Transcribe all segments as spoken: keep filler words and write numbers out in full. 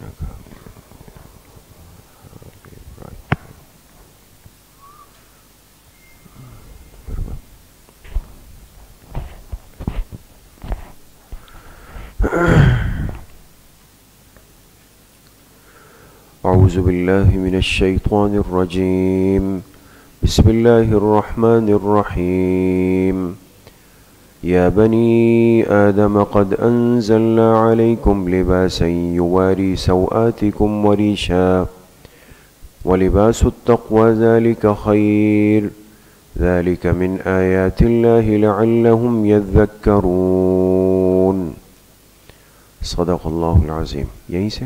أعوذ بالله من الشيطان الرجيم بسم الله الرحمن الرحيم يا بني آدم قد أنزلنا عليكم لباسا يواري سوآتكم وريشا ولباس التقوى ذلك خير ذلك من آيات الله لعلهم يذكرون صدق الله العظيم. یہیں سے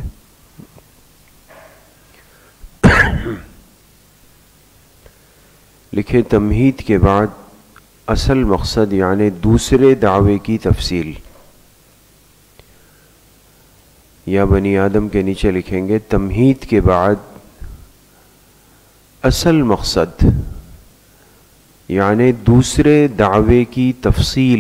لکھے تمہید کے بعد اصل مقصد یعنی دوسرے دعوے کی تفصیل. یا بنی آدم کے نیچے لکھیں گے تمہید کے بعد اصل مقصد یعنی دوسرے دعوے کی تفصیل.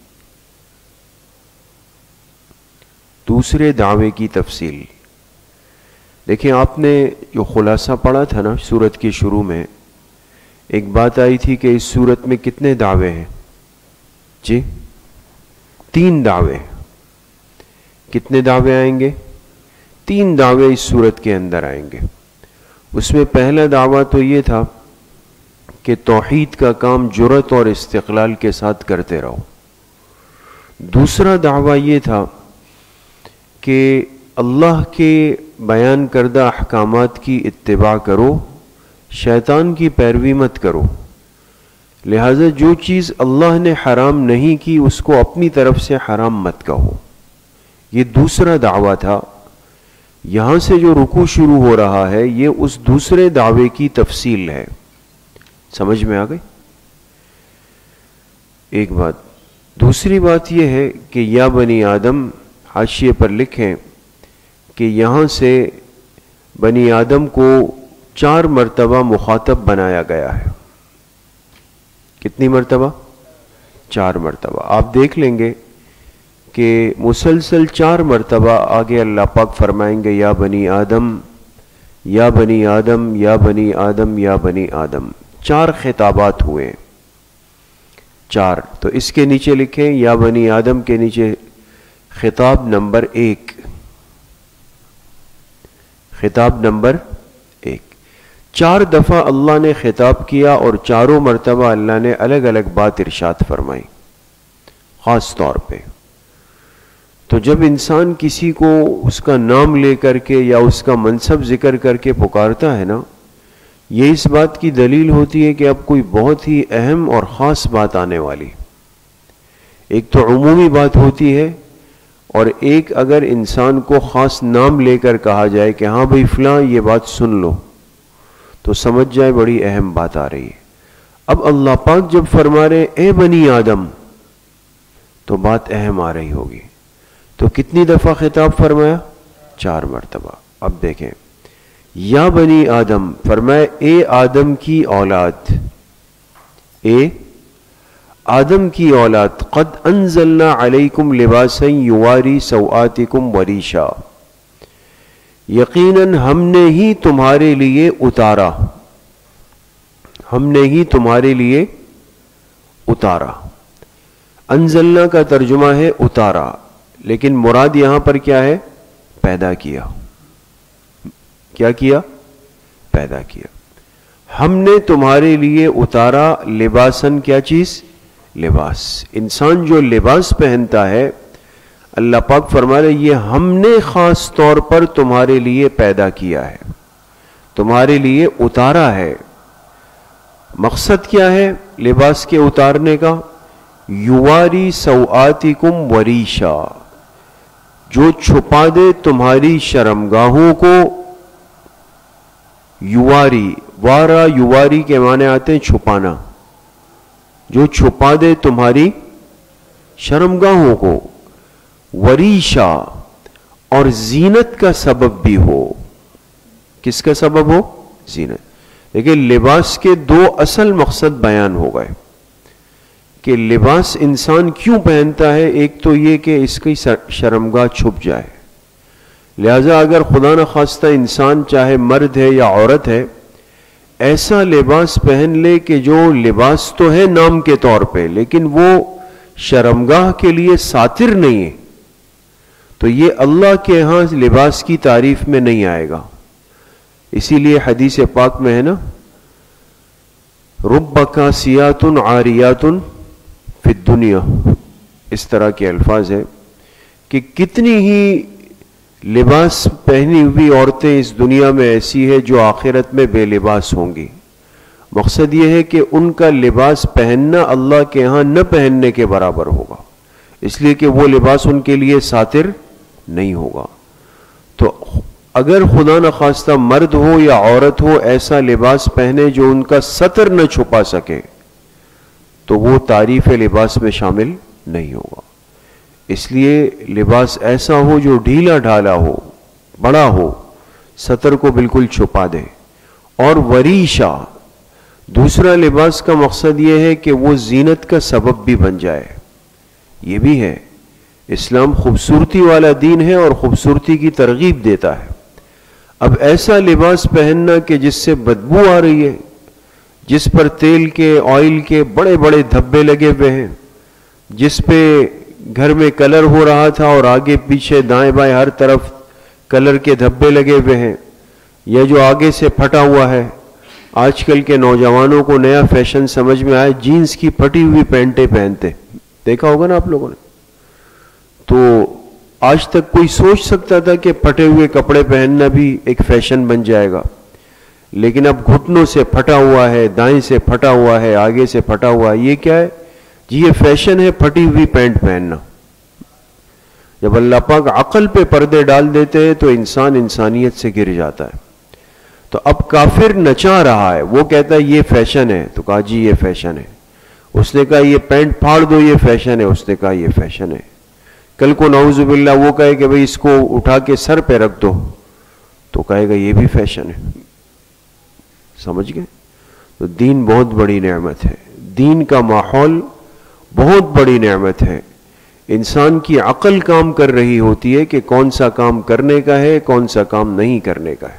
دوسرے دعوے کی تفصیل دیکھیں، آپ نے جو خلاصہ پڑھا تھا نا سورت کے شروع میں، ایک بات آئی تھی کہ اس سورت میں کتنے دعوے ہیں؟ جی تین دعوے. کتنے دعوے آئیں گے؟ تین دعوے اس سورت کے اندر آئیں گے. اس میں پہلا دعویٰ تو یہ تھا کہ توحید کا کام جرأت اور استقلال کے ساتھ کرتے رہو. دوسرا دعویٰ یہ تھا کہ اللہ کے بیان کردہ احکامات کی اتباع کرو، شیطان کی پیروی مت کرو. لہذا جو چیز اللہ نے حرام نہیں کی اس کو اپنی طرف سے حرام مت کہو. یہ دوسرا دعویٰ تھا. یہاں سے جو رکوع شروع ہو رہا ہے یہ اس دوسرے دعوے کی تفصیل ہے. سمجھ میں آ گئی ایک بات. دوسری بات یہ ہے کہ یا بنی آدم حاشیے پر لکھیں کہ یہاں سے بنی آدم کو چار مرتبہ مخاطب بنایا گیا ہے. کتنی مرتبہ؟ چار مرتبہ. آپ دیکھ لیں گے کہ مسلسل چار مرتبہ آگے اللہ پاک فرمائیں گے یا بنی آدم یا بنی آدم یا بنی آدم یا بنی آدم. چار خطابات ہوئے، چار. تو اس کے نیچے لکھیں یا بنی آدم کے نیچے خطاب نمبر ایک، خطاب نمبر ایک. چار دفعہ اللہ نے خطاب کیا اور چاروں مرتبہ اللہ نے الگ الگ بات ارشاد فرمائی خاص طور پہ. تو جب انسان کسی کو اس کا نام لے کر کے یا اس کا منصب ذکر کر کے پکارتا ہے نا، یہ اس بات کی دلیل ہوتی ہے کہ اب کوئی بہت ہی اہم اور خاص بات آنے والی. ایک تو عمومی بات ہوتی ہے اور ایک اگر انسان کو خاص نام لے کر کہا جائے کہ ہاں بھئی فلاں یہ بات سن لو تو سمجھ جائے بڑی اہم بات آ رہی ہے. اب اللہ پاک جب فرما رہے اے بنی آدم تو بات اہم آ رہی ہوگی. تو کتنی دفعہ خطاب فرمایا؟ چار مرتبہ. اب دیکھیں یا بنی آدم فرمائے اے آدم کی اولاد، اے آدم کی اولاد، قد انزلنا علیکم لباسا یواری سوآتکم وریشا، یقیناً ہم نے ہی تمہارے لیے اتارا، ہم نے ہی تمہارے لیے اتارا. انزلنا کا ترجمہ ہے اتارا، لیکن مراد یہاں پر کیا ہے؟ پیدا کیا. کیا کیا؟ پیدا کیا. ہم نے تمہارے لیے اتارا لباسن، کیا چیز؟ لباس. انسان جو لباس پہنتا ہے اللہ پاک فرما رہے یہ ہم نے خاص طور پر تمہارے لیے پیدا کیا ہے، تمہارے لیے اتارا ہے. مقصد کیا ہے لباس کے اتارنے کا؟ یواری سوآتکم وریشا، جو چھپا دے تمہاری شرمگاہوں کو. یواری، وارا یواری کے معنی آتے ہیں چھپانا. جو چھپا دے تمہاری شرمگاہوں کو. وریشا، اور زینت کا سبب بھی ہو. کس کا سبب ہو؟ زینت. لیکن لباس کے دو اصل مقصد بیان ہو گئے کہ لباس انسان کیوں پہنتا ہے. ایک تو یہ کہ اس کی شرمگاہ چھپ جائے، لہذا اگر خدا نخواستہ انسان چاہے مرد ہے یا عورت ہے ایسا لباس پہن لے کہ جو لباس تو ہے نام کے طور پہ لیکن وہ شرمگاہ کے لیے ساتر نہیں ہے تو یہ اللہ کے ہاں لباس کی تعریف میں نہیں آئے گا. اسی لیے حدیث پاک میں ہے نا رب کاسیات عاریات فی الدنیا, اس طرح کے الفاظ ہے کہ کتنی ہی لباس پہنی ہوئی عورتیں اس دنیا میں ایسی ہے جو آخرت میں بے لباس ہوں گی. مقصد یہ ہے کہ ان کا لباس پہننا اللہ کے ہاں نہ پہننے کے برابر ہوگا, اس لیے کہ وہ لباس ان کے لیے ساتر نہیں ہوگا. تو اگر خدا نخواستہ مرد ہو یا عورت ہو ایسا لباس پہنے جو ان کا ستر نہ چھپا سکے تو وہ تعریف لباس میں شامل نہیں ہوگا. اس لیے لباس ایسا ہو جو ڈھیلا ڈھالا ہو, بڑا ہو, ستر کو بالکل چھپا دے. اور وریشا, دوسرا لباس کا مقصد یہ ہے کہ وہ زینت کا سبب بھی بن جائے. یہ بھی ہے, اسلام خوبصورتی والا دین ہے اور خوبصورتی کی ترغیب دیتا ہے. اب ایسا لباس پہننا کہ جس سے بدبو آ رہی ہے, جس پر تیل کے آئل کے بڑے بڑے دھبے لگے ہوئے ہیں, جس پہ گھر میں کلر ہو رہا تھا اور آگے پیچھے دائیں بائیں ہر طرف کلر کے دھبے لگے ہوئے ہیں, یا جو آگے سے پھٹا ہوا ہے. آج کل کے نوجوانوں کو نیا فیشن سمجھ میں آئے, جینز کی پھٹی ہوئی پینٹیں پہنتے, دیکھا ہوگا نا آپ لوگوں نے. تو آج تک کوئی سوچ سکتا تھا کہ پھٹے ہوئے کپڑے پہننا بھی ایک فیشن بن جائے گا, لیکن اب گھٹنوں سے پھٹا ہوا ہے, دائیں سے پھٹا ہوا ہے, آگے سے پھٹا ہوا ہے. یہ کیا ہے جی؟ یہ فیشن ہے پھٹی ہوئی پینٹ پہننا. جب اللہ پاک عقل پہ پردے ڈال دیتے ہیں تو انسان انسانیت سے گر جاتا ہے. تو اب کافر نچا رہا ہے, وہ کہتا ہے یہ فیشن ہے, تو کہا جی یہ فیشن ہے. اس نے کہا یہ پینٹ پھاڑ دو, یہ فیشن ہے. اس نے کہا یہ فیشن ہے. کل کو نعوذ باللہ وہ کہے کہ بھئی اس کو اٹھا کے سر پہ رکھ دو, تو کہے گا یہ بھی فیشن ہے. سمجھ گئے؟ تو دین بہت بڑی نعمت ہے, دین کا ماحول بہت بڑی نعمت ہے. انسان کی عقل کام کر رہی ہوتی ہے کہ کون سا کام کرنے کا ہے, کون سا کام نہیں کرنے کا ہے.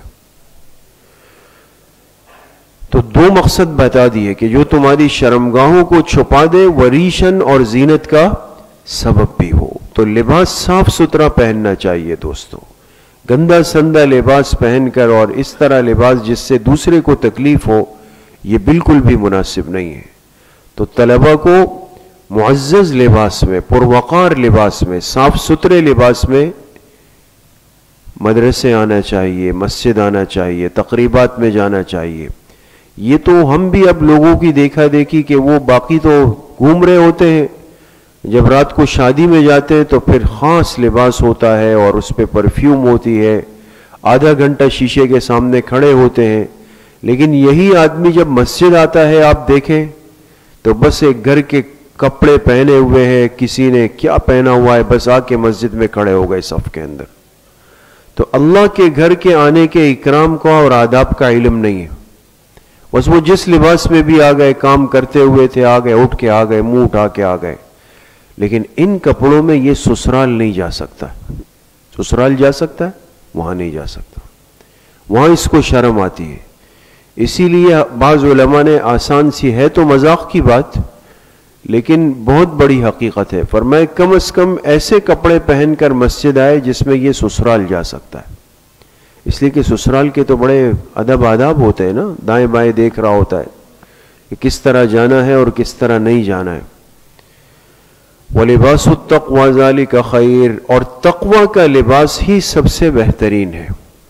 تو دو مقصد بتا دیے کہ جو تمہاری شرمگاہوں کو چھپا دے, وریشن اور زینت کا سبب بھی ہو. تو لباس صاف ستھرا پہننا چاہیے دوستو. گندا سندہ لباس پہن کر اور اس طرح لباس جس سے دوسرے کو تکلیف ہو, یہ بالکل بھی مناسب نہیں ہے. تو طلبہ کو معزز لباس میں, پروقار لباس میں, صاف ستھرے لباس میں مدرسے آنا چاہیے, مسجد آنا چاہیے, تقریبات میں جانا چاہیے. یہ تو ہم بھی اب لوگوں کی دیکھا دیکھی کہ وہ باقی تو گھوم رہے ہوتے ہیں, جب رات کو شادی میں جاتے ہیں تو پھر خاص لباس ہوتا ہے اور اس پہ پرفیوم ہوتی ہے, آدھا گھنٹہ شیشے کے سامنے کھڑے ہوتے ہیں. لیکن یہی آدمی جب مسجد آتا ہے آپ دیکھیں تو بس ایک گھر کے کپڑے پہنے ہوئے ہیں, کسی نے کیا پہنا ہوا ہے, بس آ کے مسجد میں کھڑے ہو گئے صف کے اندر. تو اللہ کے گھر کے آنے کے اکرام کا اور آداب کا علم نہیں ہے. بس وہ جس لباس میں بھی آ گئے, کام کرتے ہوئے تھے آ گئے, اٹھ کے آ گئے, منہ اٹھا کے آ گئے. لیکن ان کپڑوں میں یہ سسرال نہیں جا سکتا. سسرال جا سکتا ہے, وہاں نہیں جا سکتا, وہاں اس کو شرم آتی ہے. اسی لیے بعض علماء نے, آسان سی ہے تو مذاق کی بات لیکن بہت بڑی حقیقت ہے, فرمائے کم از کم ایسے کپڑے پہن کر مسجد آئے جس میں یہ سسرال جا سکتا ہے. اس لیے کہ سسرال کے تو بڑے ادب آداب ہوتے ہیں نا, دائیں بائیں دیکھ رہا ہوتا ہے کہ کس طرح جانا ہے اور کس طرح نہیں جانا ہے. وَلِبَاسُ التَّقْوَى ذَلِكَ خَيْرٌ, اور تقوی کا لباس ہی سب سے بہترین ہے.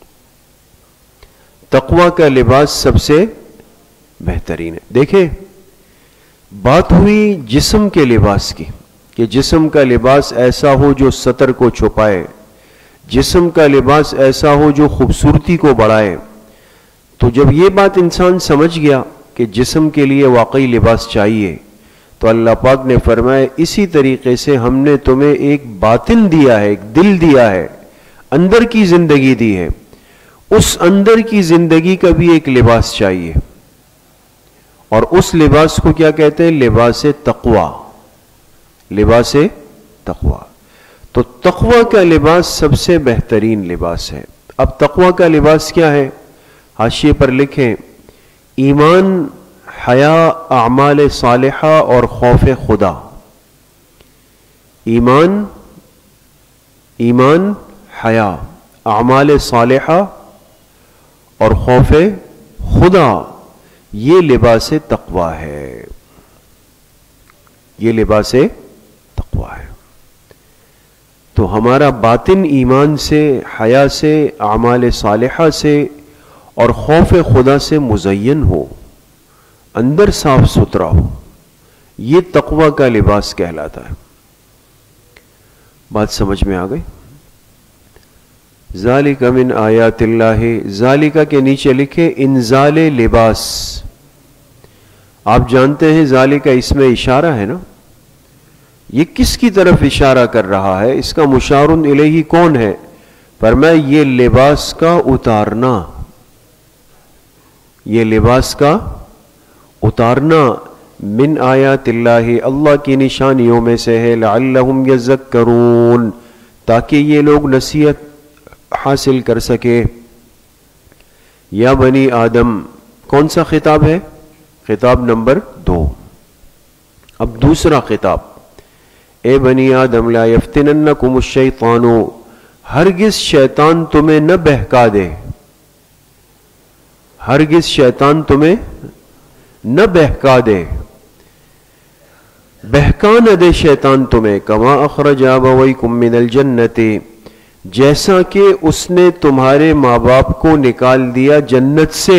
تقوی کا لباس سب سے بہترین ہے. دیکھیں بات ہوئی جسم کے لباس کی کہ جسم کا لباس ایسا ہو جو ستر کو چھپائے, جسم کا لباس ایسا ہو جو خوبصورتی کو بڑھائے. تو جب یہ بات انسان سمجھ گیا کہ جسم کے لیے واقعی لباس چاہیے, تو اللہ پاک نے فرمایا اسی طریقے سے ہم نے تمہیں ایک باطن دیا ہے, ایک دل دیا ہے, اندر کی زندگی دی ہے. اس اندر کی زندگی کا بھی ایک لباس چاہیے, اور اس لباس کو کیا کہتے ہیں؟ لباس تقوی. لباس تقوی. تو تقوی کا لباس سب سے بہترین لباس ہے. اب تقوی کا لباس کیا ہے؟ حاشیے پر لکھیں ایمان، حیا، اعمال صالحہ اور خوف خدا. ایمان ایمان حیا، اعمال صالحہ اور خوف خدا، یہ لباس تقوی ہے. یہ لباس تقوی ہے. تو ہمارا باطن ایمان سے، حیا سے، اعمال صالحہ سے اور خوف خدا سے مزین ہو، اندر صاف ستھرا ہو، یہ تقوی کا لباس کہلاتا ہے. بات سمجھ میں آ گئی؟ ذالک من آیات اللہ، ذالک کے نیچے لکھے انزال لباس. آپ جانتے ہیں ذالک اس میں اشارہ ہے نا، یہ کس کی طرف اشارہ کر رہا ہے؟ اس کا مشار الیہ کون ہے؟ فرمایا یہ لباس کا اتارنا، یہ لباس کا اتارنا من آیات اللہ، اللہ کی نشانیوں میں سے ہے. لعلہم یذکرون، تاکہ یہ لوگ نصیحت حاصل کر سکے. یا بنی آدم، کون سا خطاب ہے؟ خطاب نمبر دو. اب دوسرا خطاب، اے بنی آدم لا یفتننکم الشیطان، ہرگز شیطان تمہیں نہ بہکا دے، ہرگز شیطان تمہیں نہ بہکا دے، بہکا نہ دے شیطان تمہیں. کما اخرج ابویکم من الجنت، جیسا کہ اس نے تمہارے ماں باپ کو نکال دیا جنت سے،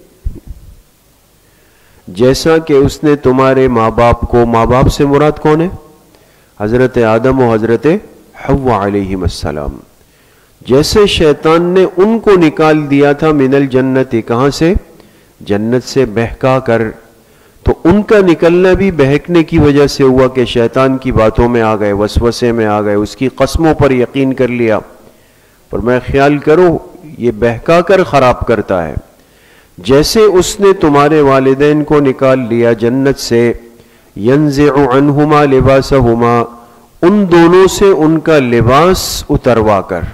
جیسا کہ اس نے تمہارے ماں باپ کو، ماں باپ سے مراد کون ہے؟ حضرت آدم و حضرت حوا علیہم السلام. جیسے شیطان نے ان کو نکال دیا تھا من الجنت، کہاں سے؟ جنت سے بہکا کر. تو ان کا نکلنا بھی بہکنے کی وجہ سے ہوا کہ شیطان کی باتوں میں آ گئے، وسوسے میں آ گئے، اس کی قسموں پر یقین کر لیا. پر میں خیال کرو یہ بہکا کر خراب کرتا ہے. جیسے اس نے تمہارے والدین کو نکال لیا جنت سے، ینزع عنہما لباسہما، ان دونوں سے ان کا لباس اتروا کر،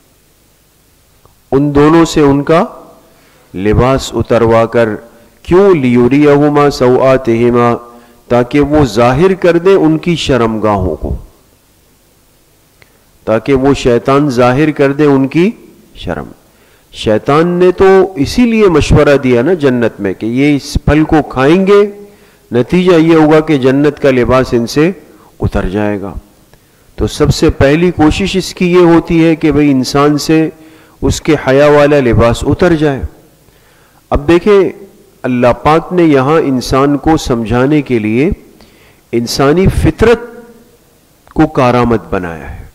ان دونوں سے ان کا لباس اتروا کر. کیوں؟ لیریہما سوآتہما، تاکہ وہ ظاہر کر دے ان کی شرمگاہوں کو، تاکہ وہ شیطان ظاہر کر دے ان کی شرم. شیطان نے تو اسی لیے مشورہ دیا نا جنت میں کہ یہ اس پھل کو کھائیں گے، نتیجہ یہ ہوگا کہ جنت کا لباس ان سے اتر جائے گا. تو سب سے پہلی کوشش اس کی یہ ہوتی ہے کہ بھئی انسان سے اس کے حیا والا لباس اتر جائے. اب دیکھیں اللہ پاک نے یہاں انسان کو سمجھانے کے لیے انسانی فطرت کو کارآمد بنایا ہے.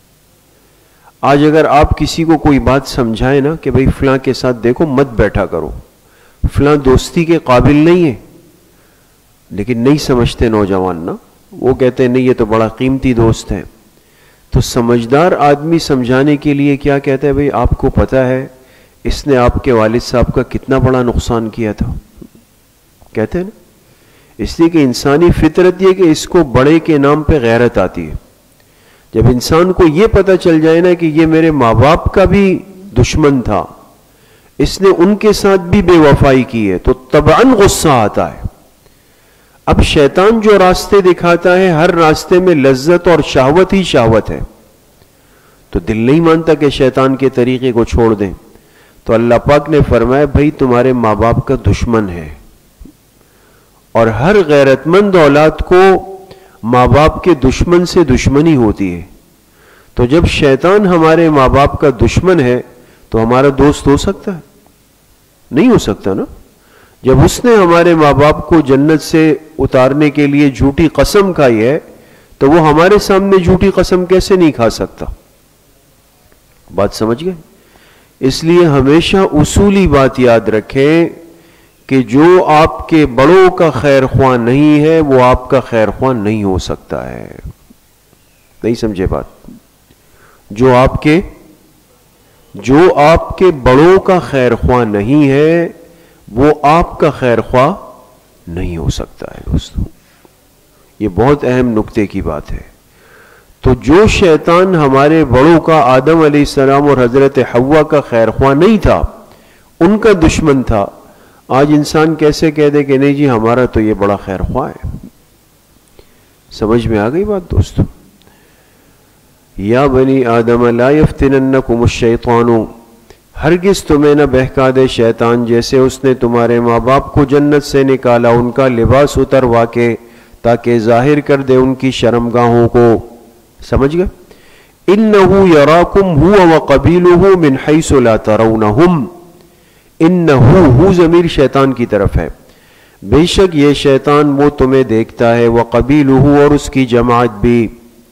آج اگر آپ کسی کو کوئی بات سمجھائیں نا کہ بھئی فلاں کے ساتھ دیکھو مت بیٹھا کرو، فلاں دوستی کے قابل نہیں ہے، لیکن نہیں سمجھتے نوجوان نا، وہ کہتے ہیں نہیں یہ تو بڑا قیمتی دوست ہے. تو سمجھدار آدمی سمجھانے کے لیے کیا کہتا ہے؟ بھئی آپ کو پتہ ہے اس نے آپ کے والد صاحب کا کتنا بڑا نقصان کیا تھا، کہتے ہیں نا. اس لیے کہ انسانی فطرت یہ کہ اس کو بڑے کے نام پہ غیرت آتی ہے. جب انسان کو یہ پتہ چل جائے نا کہ یہ میرے ماں باپ کا بھی دشمن تھا، اس نے ان کے ساتھ بھی بے وفائی کی ہے، تو طبعاً غصہ آتا ہے. اب شیطان جو راستے دکھاتا ہے ہر راستے میں لذت اور شہوت ہی شہوت ہے، تو دل نہیں مانتا کہ شیطان کے طریقے کو چھوڑ دیں. تو اللہ پاک نے فرمایا بھائی تمہارے ماں باپ کا دشمن ہے، اور ہر غیرت مند اولاد کو ماں باپ کے دشمن سے دشمنی ہوتی ہے. تو جب شیطان ہمارے ماں باپ کا دشمن ہے تو ہمارا دوست ہو سکتا ہے؟ نہیں ہو سکتا نا. جب اس نے ہمارے ماں باپ کو جنت سے اتارنے کے لیے جھوٹی قسم کھائی ہے تو وہ ہمارے سامنے جھوٹی قسم کیسے نہیں کھا سکتا؟ بات سمجھ گئے؟ اس لیے ہمیشہ اصولی بات یاد رکھیں کہ جو آپ کے بڑوں کا خیر خواہ نہیں ہے وہ آپ کا خیر خواہ نہیں ہو سکتا ہے. نہیں سمجھے بات؟ جو آپ کے جو آپ کے بڑوں کا خیر خواہ نہیں ہے وہ آپ کا خیر خواہ نہیں ہو سکتا ہے. دوستو یہ بہت اہم نکتے کی بات ہے. تو جو شیطان ہمارے بڑوں کا آدم علیہ السلام اور حضرت حوا کا خیر خواہ نہیں تھا، ان کا دشمن تھا، آج انسان کیسے کہہ دے کہ نہیں جی ہمارا تو یہ بڑا خیر خواہ ہے؟ سمجھ میں آ گئی بات دوستو؟ یا بنی آدم لا یفتننکم الشیطان، ہرگز تمہیں نہ بہکا دے شیطان جیسے اس نے تمہارے ماں باپ کو جنت سے نکالا، ان کا لباس اتروا کے تاکہ ظاہر کر دے ان کی شرمگاہوں کو. سمجھ گئے؟ انہو یراکم ہوا وقبیلہ من حیث لا ترونہم. انہو، ہو ضمیر شیطان کی طرف ہے، بے شک یہ شیطان وہ تمہیں دیکھتا ہے، وقبیلہ اور اس کی جماعت بھی.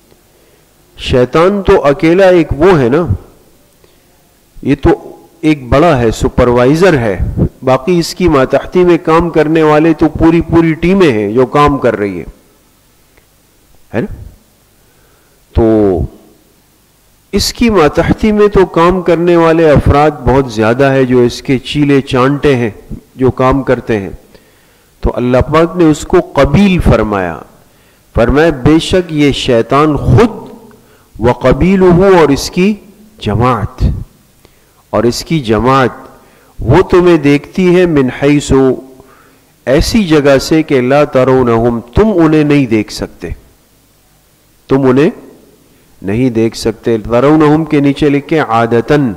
شیطان تو اکیلا ایک وہ ہے نا، یہ تو ایک بڑا ہے، سپروائزر ہے، باقی اس کی ماتحتی میں کام کرنے والے تو پوری پوری ٹیمیں ہیں جو کام کر رہی ہے ہے نا. تو اس کی ماتحتی میں تو کام کرنے والے افراد بہت زیادہ ہے جو اس کے چیلے چانٹے ہیں جو کام کرتے ہیں. تو اللہ پاک نے اس کو قبیل فرمایا، فرمایا بے شک یہ شیطان خود وقبیلہ اور اس کی جماعت، اور اس کی جماعت وہ تمہیں دیکھتی ہے من حیث، ایسی جگہ سے کہ لا ترونہم، تم انہیں نہیں دیکھ سکتے، تم انہیں نہیں دیکھ سکتے. ترونہم کے نیچے لکھے عادتن،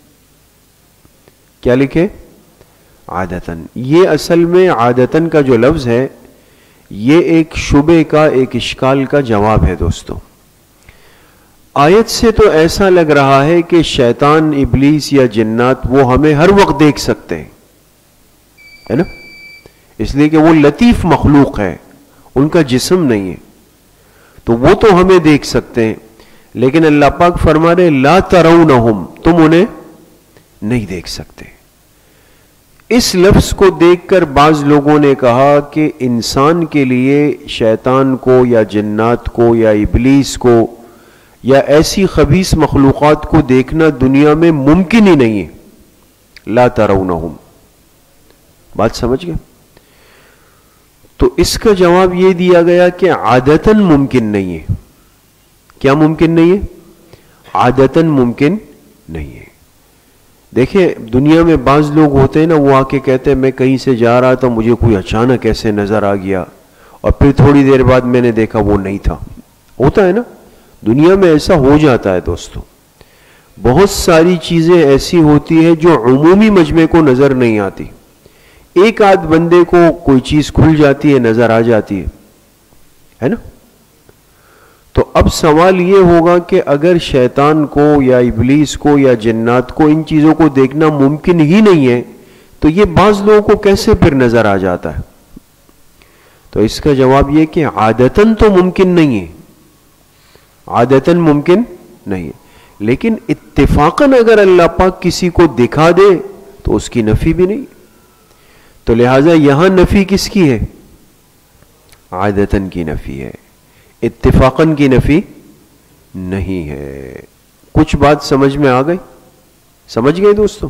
کیا لکھے؟ عادتن. یہ اصل میں عادتن کا جو لفظ ہے یہ ایک شبے کا، ایک اشکال کا جواب ہے دوستو. آیت سے تو ایسا لگ رہا ہے کہ شیطان، ابلیس یا جنات وہ ہمیں ہر وقت دیکھ سکتے ہیں، ہے نا، اس لیے کہ وہ لطیف مخلوق ہے، ان کا جسم نہیں ہے، تو وہ تو ہمیں دیکھ سکتے ہیں. لیکن اللہ پاک فرما رہے لا ترونہم، تم انہیں نہیں دیکھ سکتے. اس لفظ کو دیکھ کر بعض لوگوں نے کہا کہ انسان کے لیے شیطان کو یا جنات کو یا ابلیس کو یا ایسی خبیث مخلوقات کو دیکھنا دنیا میں ممکن ہی نہیں ہے. لا ترونہم، بات سمجھ گئے؟ تو اس کا جواب یہ دیا گیا کہ عادتاً ممکن نہیں ہے. کیا ممکن نہیں ہے؟ عادتاً ممکن نہیں ہے. دیکھیں دنیا میں بعض لوگ ہوتے ہیں نا، وہ آ کے کہتے ہیں میں کہیں سے جا رہا تھا، مجھے کوئی اچانک ایسے نظر آ گیا اور پھر تھوڑی دیر بعد میں نے دیکھا وہ نہیں تھا. ہوتا ہے نا، دنیا میں ایسا ہو جاتا ہے دوستو. بہت ساری چیزیں ایسی ہوتی ہیں جو عمومی مجمع کو نظر نہیں آتی، ایک آدھ بندے کو کوئی چیز کھل جاتی ہے، نظر آ جاتی ہے ہے نا. تو اب سوال یہ ہوگا کہ اگر شیطان کو یا ابلیس کو یا جنات کو ان چیزوں کو دیکھنا ممکن ہی نہیں ہے تو یہ بعض لوگوں کو کیسے پھر نظر آ جاتا ہے؟ تو اس کا جواب یہ کہ عادتاً تو ممکن نہیں ہے، عادتاً ممکن نہیں ہے، لیکن اتفاقاً اگر اللہ پاک کسی کو دکھا دے تو اس کی نفی بھی نہیں. تو لہٰذا یہاں نفی کس کی ہے؟ عادتاً کی نفی ہے، اتفاقاً کی نفی نہیں ہے. کچھ بات سمجھ میں آ گئی؟ سمجھ گئے دوستو؟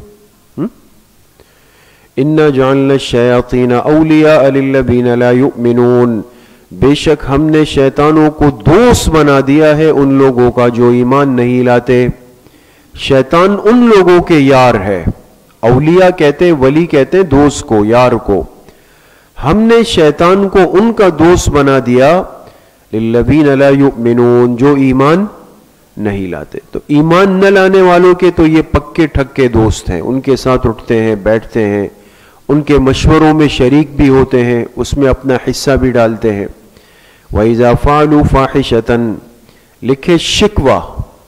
اِنَّا جَعَلْنَا الشَّيَاطِينَ أَوْلِيَاءَ لِلَّذِينَ لَا يُؤْمِنُونَ، بے شک ہم نے شیطانوں کو دوست بنا دیا ہے ان لوگوں کا جو ایمان نہیں لاتے. شیطان ان لوگوں کے یار ہے. اولیاء کہتے ہیں، ولی کہتے ہیں دوست کو، یار کو. ہم نے شیطان کو ان کا دوست بنا دیا للذین لا یؤمنون، جو ایمان نہیں لاتے. تو ایمان نہ لانے والوں کے تو یہ پکے ٹھکے دوست ہیں، ان کے ساتھ اٹھتے ہیں، بیٹھتے ہیں، ان کے مشوروں میں شریک بھی ہوتے ہیں، اس میں اپنا حصہ بھی ڈالتے ہیں. وَإِذَا فَعَلُوا فَاحِشَةً، لکھے شکوہ،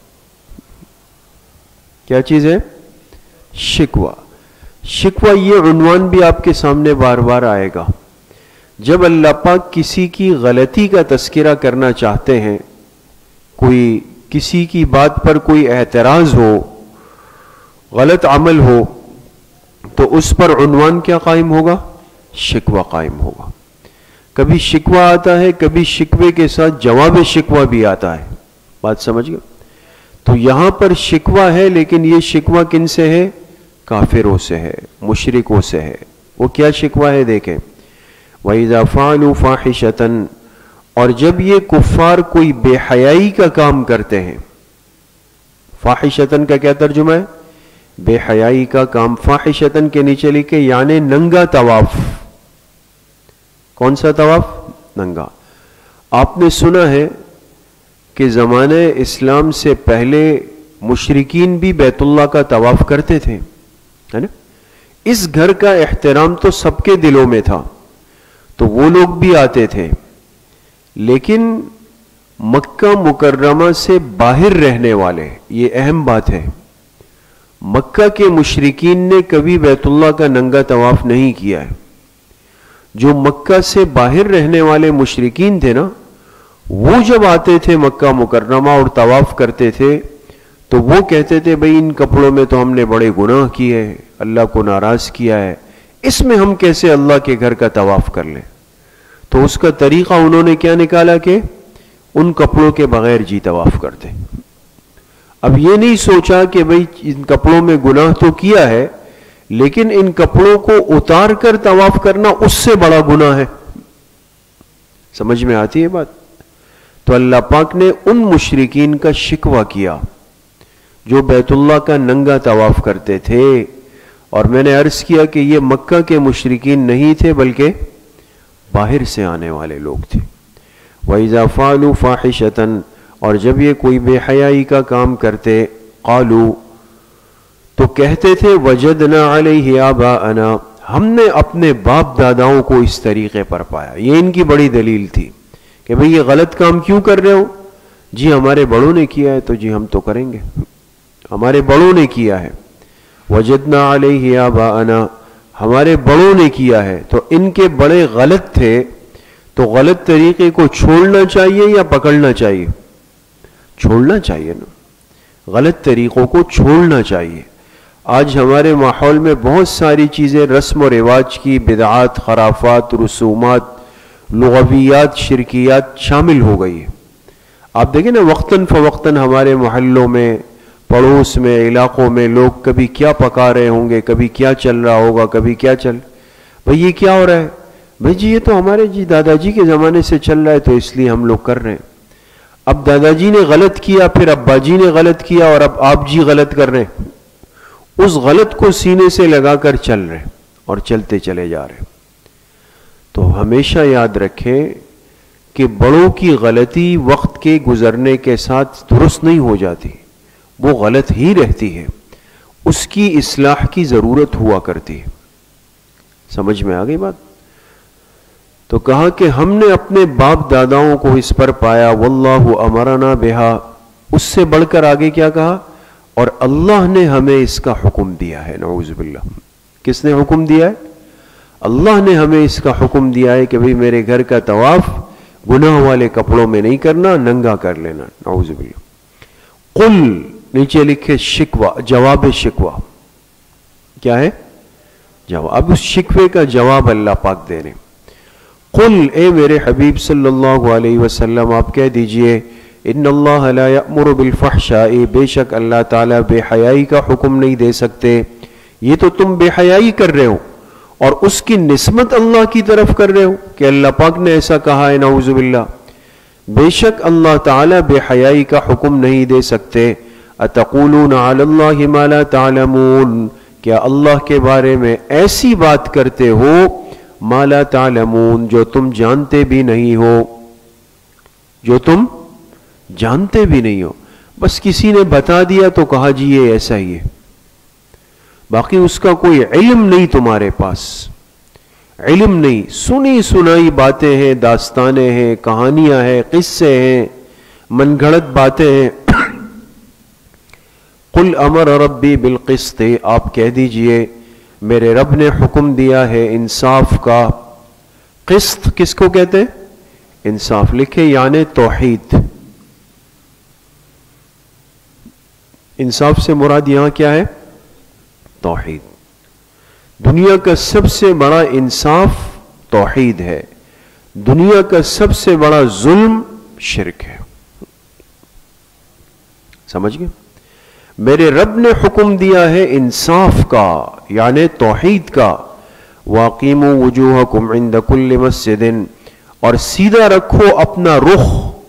کیا چیز ہے؟ شکوہ. شکوہ یہ عنوان بھی آپ کے سامنے بار بار آئے گا. جب اللہ پاک کسی کی غلطی کا تذکرہ کرنا چاہتے ہیں، کوئی کسی کی بات پر کوئی اعتراض ہو، غلط عمل ہو، تو اس پر عنوان کیا قائم ہوگا؟ شکوہ قائم ہوگا. کبھی شکوہ آتا ہے، کبھی شکوے کے ساتھ جواب شکوہ بھی آتا ہے. بات سمجھ گئے؟ تو یہاں پر شکوہ ہے، لیکن یہ شکوہ کن سے ہے؟ کافروں سے ہے، مشرکوں سے ہے. وہ کیا شکوہ ہے دیکھیں. وَإِذَا فَعَلُوا فَاحِشَةً، اور جب یہ کفار کوئی بے حیائی کا کام کرتے ہیں، فاحشتن کا کیا ترجمہ ہے؟ بے حیائی کا کام. فاحشتن کے نیچے لکھے یعنی ننگا طواف. کون سا طواف؟ ننگا. آپ نے سنا ہے کہ زمانہ اسلام سے پہلے مشرکین بھی بیت اللہ کا طواف کرتے تھے، ہے نا؟ اس گھر کا احترام تو سب کے دلوں میں تھا، تو وہ لوگ بھی آتے تھے. لیکن مکہ مکرمہ سے باہر رہنے والے، یہ اہم بات ہے، مکہ کے مشرکین نے کبھی بیت اللہ کا ننگا طواف نہیں کیا ہے. جو مکہ سے باہر رہنے والے مشرکین تھے نا، وہ جب آتے تھے مکہ مکرمہ اور طواف کرتے تھے تو وہ کہتے تھے بھئی ان کپڑوں میں تو ہم نے بڑے گناہ کیے ہیں، اللہ کو ناراض کیا ہے، اس میں ہم کیسے اللہ کے گھر کا طواف کر لیں؟ تو اس کا طریقہ انہوں نے کیا نکالا کہ ان کپڑوں کے بغیر جی طواف کرتے. اب یہ نہیں سوچا کہ بھئی ان کپڑوں میں گناہ تو کیا ہے، لیکن ان کپڑوں کو اتار کر طواف کرنا اس سے بڑا گناہ ہے. سمجھ میں آتی ہے بات؟ تو اللہ پاک نے ان مشرکین کا شکوہ کیا جو بیت اللہ کا ننگا طواف کرتے تھے. اور میں نے عرض کیا کہ یہ مکہ کے مشرکین نہیں تھے بلکہ باہر سے آنے والے لوگ تھے. وَإِذَا فَعَلُوا فَاحِشَةً، اور جب یہ کوئی بے حیائی کا کام کرتے، قالوا، تو کہتے تھے وجدنا علیہ آباءنا، ہم نے اپنے باپ داداؤں کو اس طریقے پر پایا. یہ ان کی بڑی دلیل تھی کہ بھئی یہ غلط کام کیوں کر رہے ہو؟ جی ہمارے بڑوں نے کیا ہے تو جی ہم تو کریں گے، ہمارے بڑوں نے کیا ہے. وجدنا علیہ آباءنا، ہمارے بڑوں نے کیا ہے. تو ان کے بڑے غلط تھے تو غلط طریقے کو چھوڑنا چاہیے یا پکڑنا چاہیے؟ چھوڑنا چاہیے نا، غلط طریقوں کو چھوڑنا چاہیے. آج ہمارے ماحول میں بہت ساری چیزیں رسم و رواج کی، بدعات، خرافات، رسومات، لغویات، شرکیات شامل ہو گئی ہے. آپ دیکھیں نا وقتاً فوقتاً ہمارے محلوں میں، پڑوس میں، علاقوں میں لوگ کبھی کیا پکا رہے ہوں گے، کبھی کیا چل رہا ہوگا، کبھی کیا چل، بھئی یہ کیا ہو رہا ہے؟ بھئی جی یہ تو ہمارے جی دادا جی کے زمانے سے چل رہا ہے تو اس لیے ہم لوگ کر رہے ہیں. اب دادا جی نے غلط کیا، پھر ابا جی نے غلط کیا، اور اب آپ جی غلط کر رہے ہیں. اس غلط کو سینے سے لگا کر چل رہے اور چلتے چلے جا رہے. تو ہمیشہ یاد رکھیں کہ بڑوں کی غلطی وقت کے گزرنے کے ساتھ درست نہیں ہو جاتی، وہ غلط ہی رہتی ہے، اس کی اصلاح کی ضرورت ہوا کرتی ہے. سمجھ میں آ گئی بات؟ تو کہا کہ ہم نے اپنے باپ داداؤں کو اس پر پایا، واللہ امرنا بہا، اس سے بڑھ کر آگے کیا کہا؟ اور اللہ نے ہمیں اس کا حکم دیا ہے. نعوذ باللہ. کس نے حکم دیا ہے؟ اللہ نے ہمیں اس کا حکم دیا ہے کہ بھئی میرے گھر کا طواف گناہ والے کپڑوں میں نہیں کرنا، ننگا کر لینا. نعوذ باللہ. قل، نیچے لکھے شکوہ، جواب شکوہ. کیا ہے؟ جواب. اب اس شکوے کا جواب اللہ پاک دے رہے. قل، اے میرے حبیب صلی اللہ علیہ وسلم آپ کہہ دیجئے، ان اللہ لا یأمر بالفحشاء، بے شک اللہ تعالیٰ بے حیائی کا حکم نہیں دے سکتے. یہ تو تم بے حیائی کر رہے ہو اور اس کی نسبت اللہ کی طرف کر رہے ہو کہ اللہ پاک نے ایسا کہا ہے. نعوذ باللہ. بے شک اللہ تعالیٰ بے حیائی کا حکم نہیں دے سکتے. اتقولون علی اللہ ما لا تعلمون، کیا اللہ کے بارے میں ایسی بات کرتے ہو ما لا تعلمون، جو تم جانتے بھی نہیں ہو، جو تم جانتے بھی نہیں ہو. بس کسی نے بتا دیا تو کہا جی یہ ایسا ہی ہے، باقی اس کا کوئی علم نہیں تمہارے پاس، علم نہیں. سنی سنائی باتیں ہیں، داستانیں ہیں، کہانیاں ہیں، قصے ہیں، من گھڑت باتیں ہیں. قل امر ربی بالقسط، آپ کہہ دیجئے میرے رب نے حکم دیا ہے انصاف کا. قسط کس کو کہتے ہیں؟ انصاف. لکھے یعنی توحید. انصاف سے مراد یہاں کیا ہے؟ توحید. دنیا کا سب سے بڑا انصاف توحید ہے، دنیا کا سب سے بڑا ظلم شرک ہے. سمجھ گئے؟ میرے رب نے حکم دیا ہے انصاف کا یعنی توحید کا. وَأَقِيمُوا وُجُوهَكُمْ عِنْدَ كُلِّ مَسْجِدٍ، اور سیدھا رکھو اپنا رخ،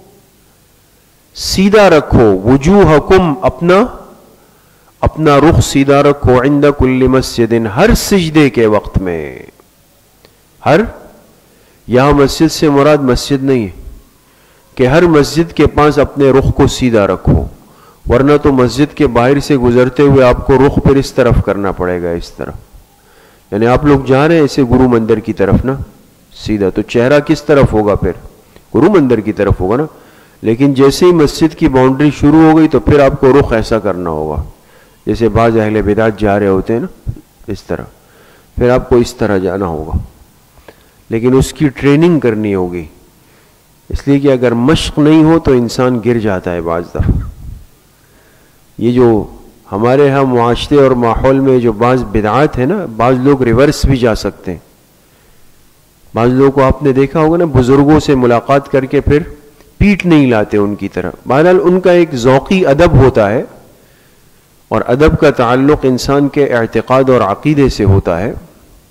سیدھا رکھو وجوہکم، اپنا اپنا رخ سیدھا رکھو عند کل مسجد، ہر سجدے کے وقت میں. ہر یہاں مسجد سے مراد مسجد نہیں ہے کہ ہر مسجد کے پاس اپنے رخ کو سیدھا رکھو، ورنہ تو مسجد کے باہر سے گزرتے ہوئے آپ کو رخ پھر اس طرف کرنا پڑے گا، اس طرح. یعنی آپ لوگ جا رہے ہیں ایسے گرو مندر کی طرف نا سیدھا، تو چہرہ کس طرف ہوگا؟ پھر گرو مندر کی طرف ہوگا نا. لیکن جیسے ہی مسجد کی باؤنڈری شروع ہو گئی تو پھر آپ کو رخ ایسا کرنا ہوگا جیسے بعض اہل بدعت جا رہے ہوتے ہیں نا، اس طرح. پھر آپ کو اس طرح جانا ہوگا، لیکن اس کی ٹریننگ کرنی ہوگی، اس لیے کہ اگر مشق نہیں ہو تو انسان گر جاتا ہے بعض دفعہ. یہ جو ہمارے ہاں معاشرے اور ماحول میں جو بعض بدعات ہیں نا، بعض لوگ ریورس بھی جا سکتے ہیں. بعض لوگوں کو آپ نے دیکھا ہوگا نا، بزرگوں سے ملاقات کر کے پھر پیٹ نہیں لاتے ان کی طرح. بہرحال ان کا ایک ذوقی ادب ہوتا ہے، اور ادب کا تعلق انسان کے اعتقاد اور عقیدے سے ہوتا ہے.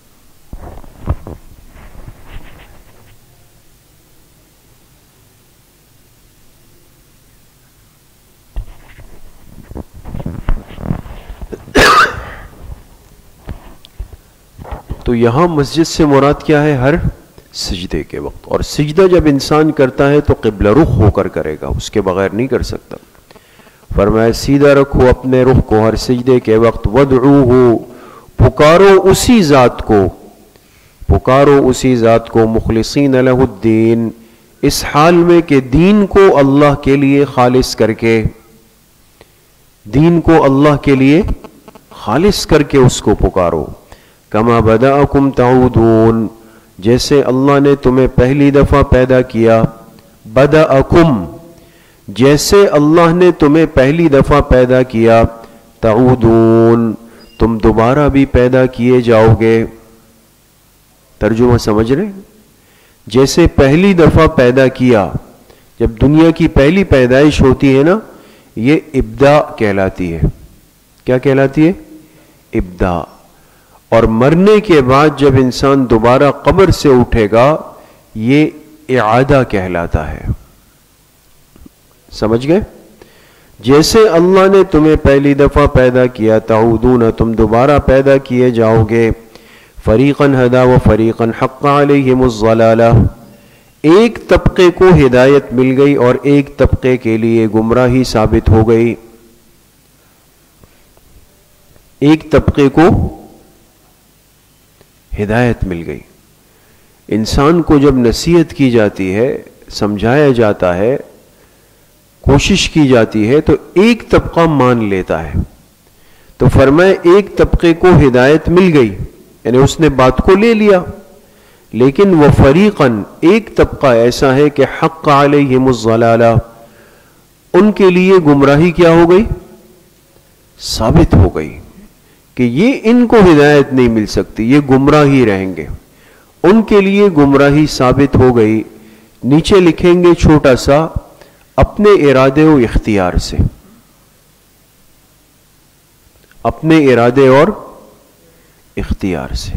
تو یہاں مسجد سے مراد کیا ہے؟ ہر سجدے کے وقت. اور سجدہ جب انسان کرتا ہے تو قبلہ رخ ہو کر کرے گا، اس کے بغیر نہیں کر سکتا. فرمایا سیدھا رکھو اپنے رخ کو ہر سجدے کے وقت. وَادْعُوهُ، پکارو اسی ذات کو، پکارو اسی ذات کو. مخلصین لہ الدین، اس حال میں کہ دین کو اللہ کے لیے خالص کر کے، دین کو اللہ کے لیے خالص کر کے اس کو پکارو. کما بدأکم تعودون، جیسے اللہ نے تمہیں پہلی دفعہ پیدا کیا. بدأکم، جیسے اللہ نے تمہیں پہلی دفعہ پیدا کیا. تعودون، تم دوبارہ بھی پیدا کیے جاؤ گے. ترجمہ سمجھ رہے ہیں؟ جیسے پہلی دفعہ پیدا کیا، جب دنیا کی پہلی پیدائش ہوتی ہے نا، یہ ابداع کہلاتی ہے. کیا کہلاتی ہے؟ ابداع. اور مرنے کے بعد جب انسان دوبارہ قبر سے اٹھے گا، یہ اعادہ کہلاتا ہے. سمجھ گئے؟ جیسے اللہ نے تمہیں پہلی دفعہ پیدا کیا، تعودون، تم دوبارہ پیدا کیے جاؤ گے. فریقاً ہدا و فریقاً حق علیہم الضلالہ، ایک طبقے کو ہدایت مل گئی اور ایک طبقے کے لیے گمراہی ثابت ہو گئی. ایک طبقے کو ہدایت مل گئی. انسان کو جب نصیحت کی جاتی ہے، سمجھایا جاتا ہے، کوشش کی جاتی ہے، تو ایک طبقہ مان لیتا ہے. تو فرمایا ایک طبقے کو ہدایت مل گئی، یعنی اس نے بات کو لے لیا. لیکن وہ فریقاً، ایک طبقہ ایسا ہے کہ حق علیہم الضلالہ، ان کے لیے گمراہی کیا ہو گئی؟ ثابت ہو گئی کہ یہ ان کو ہدایت نہیں مل سکتی، یہ گمراہ ہی رہیں گے. ان کے لیے گمراہی ثابت ہو گئی. نیچے لکھیں گے چھوٹا سا، اپنے ارادے و اختیار سے. اپنے ارادے اور اختیار سے.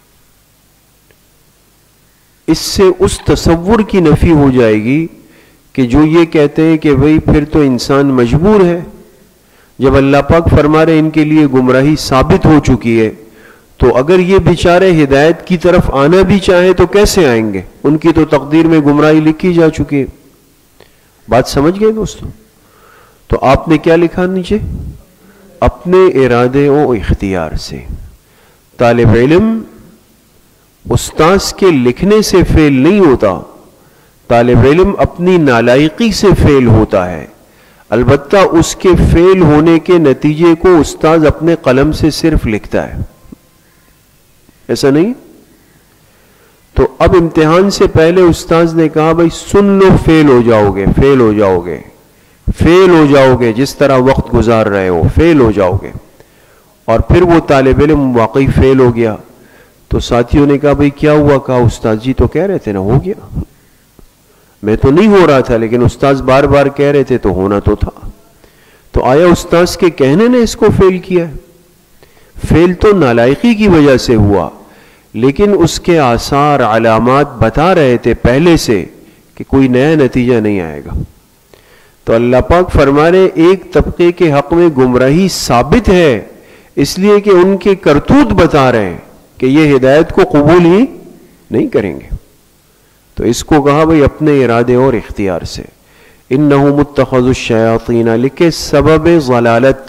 اس سے اس تصور کی نفی ہو جائے گی کہ جو یہ کہتے ہیں کہ بھئی پھر تو انسان مجبور ہے. جب اللہ پاک فرما رہے ان کے لیے گمراہی ثابت ہو چکی ہے، تو اگر یہ بیچارے ہدایت کی طرف آنا بھی چاہیں تو کیسے آئیں گے؟ ان کی تو تقدیر میں گمراہی لکھی جا چکی ہے. بات سمجھ گئے دوستو؟ تو آپ نے کیا لکھا نیچے؟ اپنے ارادے و اختیار سے. طالب علم استاذ کے لکھنے سے فیل نہیں ہوتا، طالب علم اپنی نالائقی سے فیل ہوتا ہے. البتہ اس کے فیل ہونے کے نتیجے کو استاذ اپنے قلم سے صرف لکھتا ہے، ایسا نہیں؟ تو اب امتحان سے پہلے استاذ نے کہا بھائی سن لو، فیل ہو جاؤ گے، فیل ہو جاؤ گے، فیل ہو جاؤ گے، جس طرح وقت گزار رہے ہو فیل ہو جاؤ گے. اور پھر وہ طالب علم واقعی فیل ہو گیا. تو ساتھیوں نے کہا بھائی کیا ہوا؟ کہا استاذ جی تو کہہ رہے تھے نا ہو گیا. میں تو نہیں ہو رہا تھا، لیکن استاذ بار بار کہہ رہے تھے تو ہونا تو تھا. تو آیا استاذ کے کہنے نے اس کو فیل کیا ہے؟ فیل تو نالائقی کی وجہ سے ہوا، لیکن اس کے آثار علامات بتا رہے تھے پہلے سے کہ کوئی نیا نتیجہ نہیں آئے گا. تو اللہ پاک فرما رہے ایک طبقے کے حق میں گمراہی ثابت ہے اس لیے کہ ان کے کرتوت بتا رہے ہیں کہ یہ ہدایت کو قبول ہی نہیں کریں گے. تو اس کو کہا بھئی اپنے ارادے اور اختیار سے. انہم اتخذوا الشیاطین لکھے سبب ضلالت،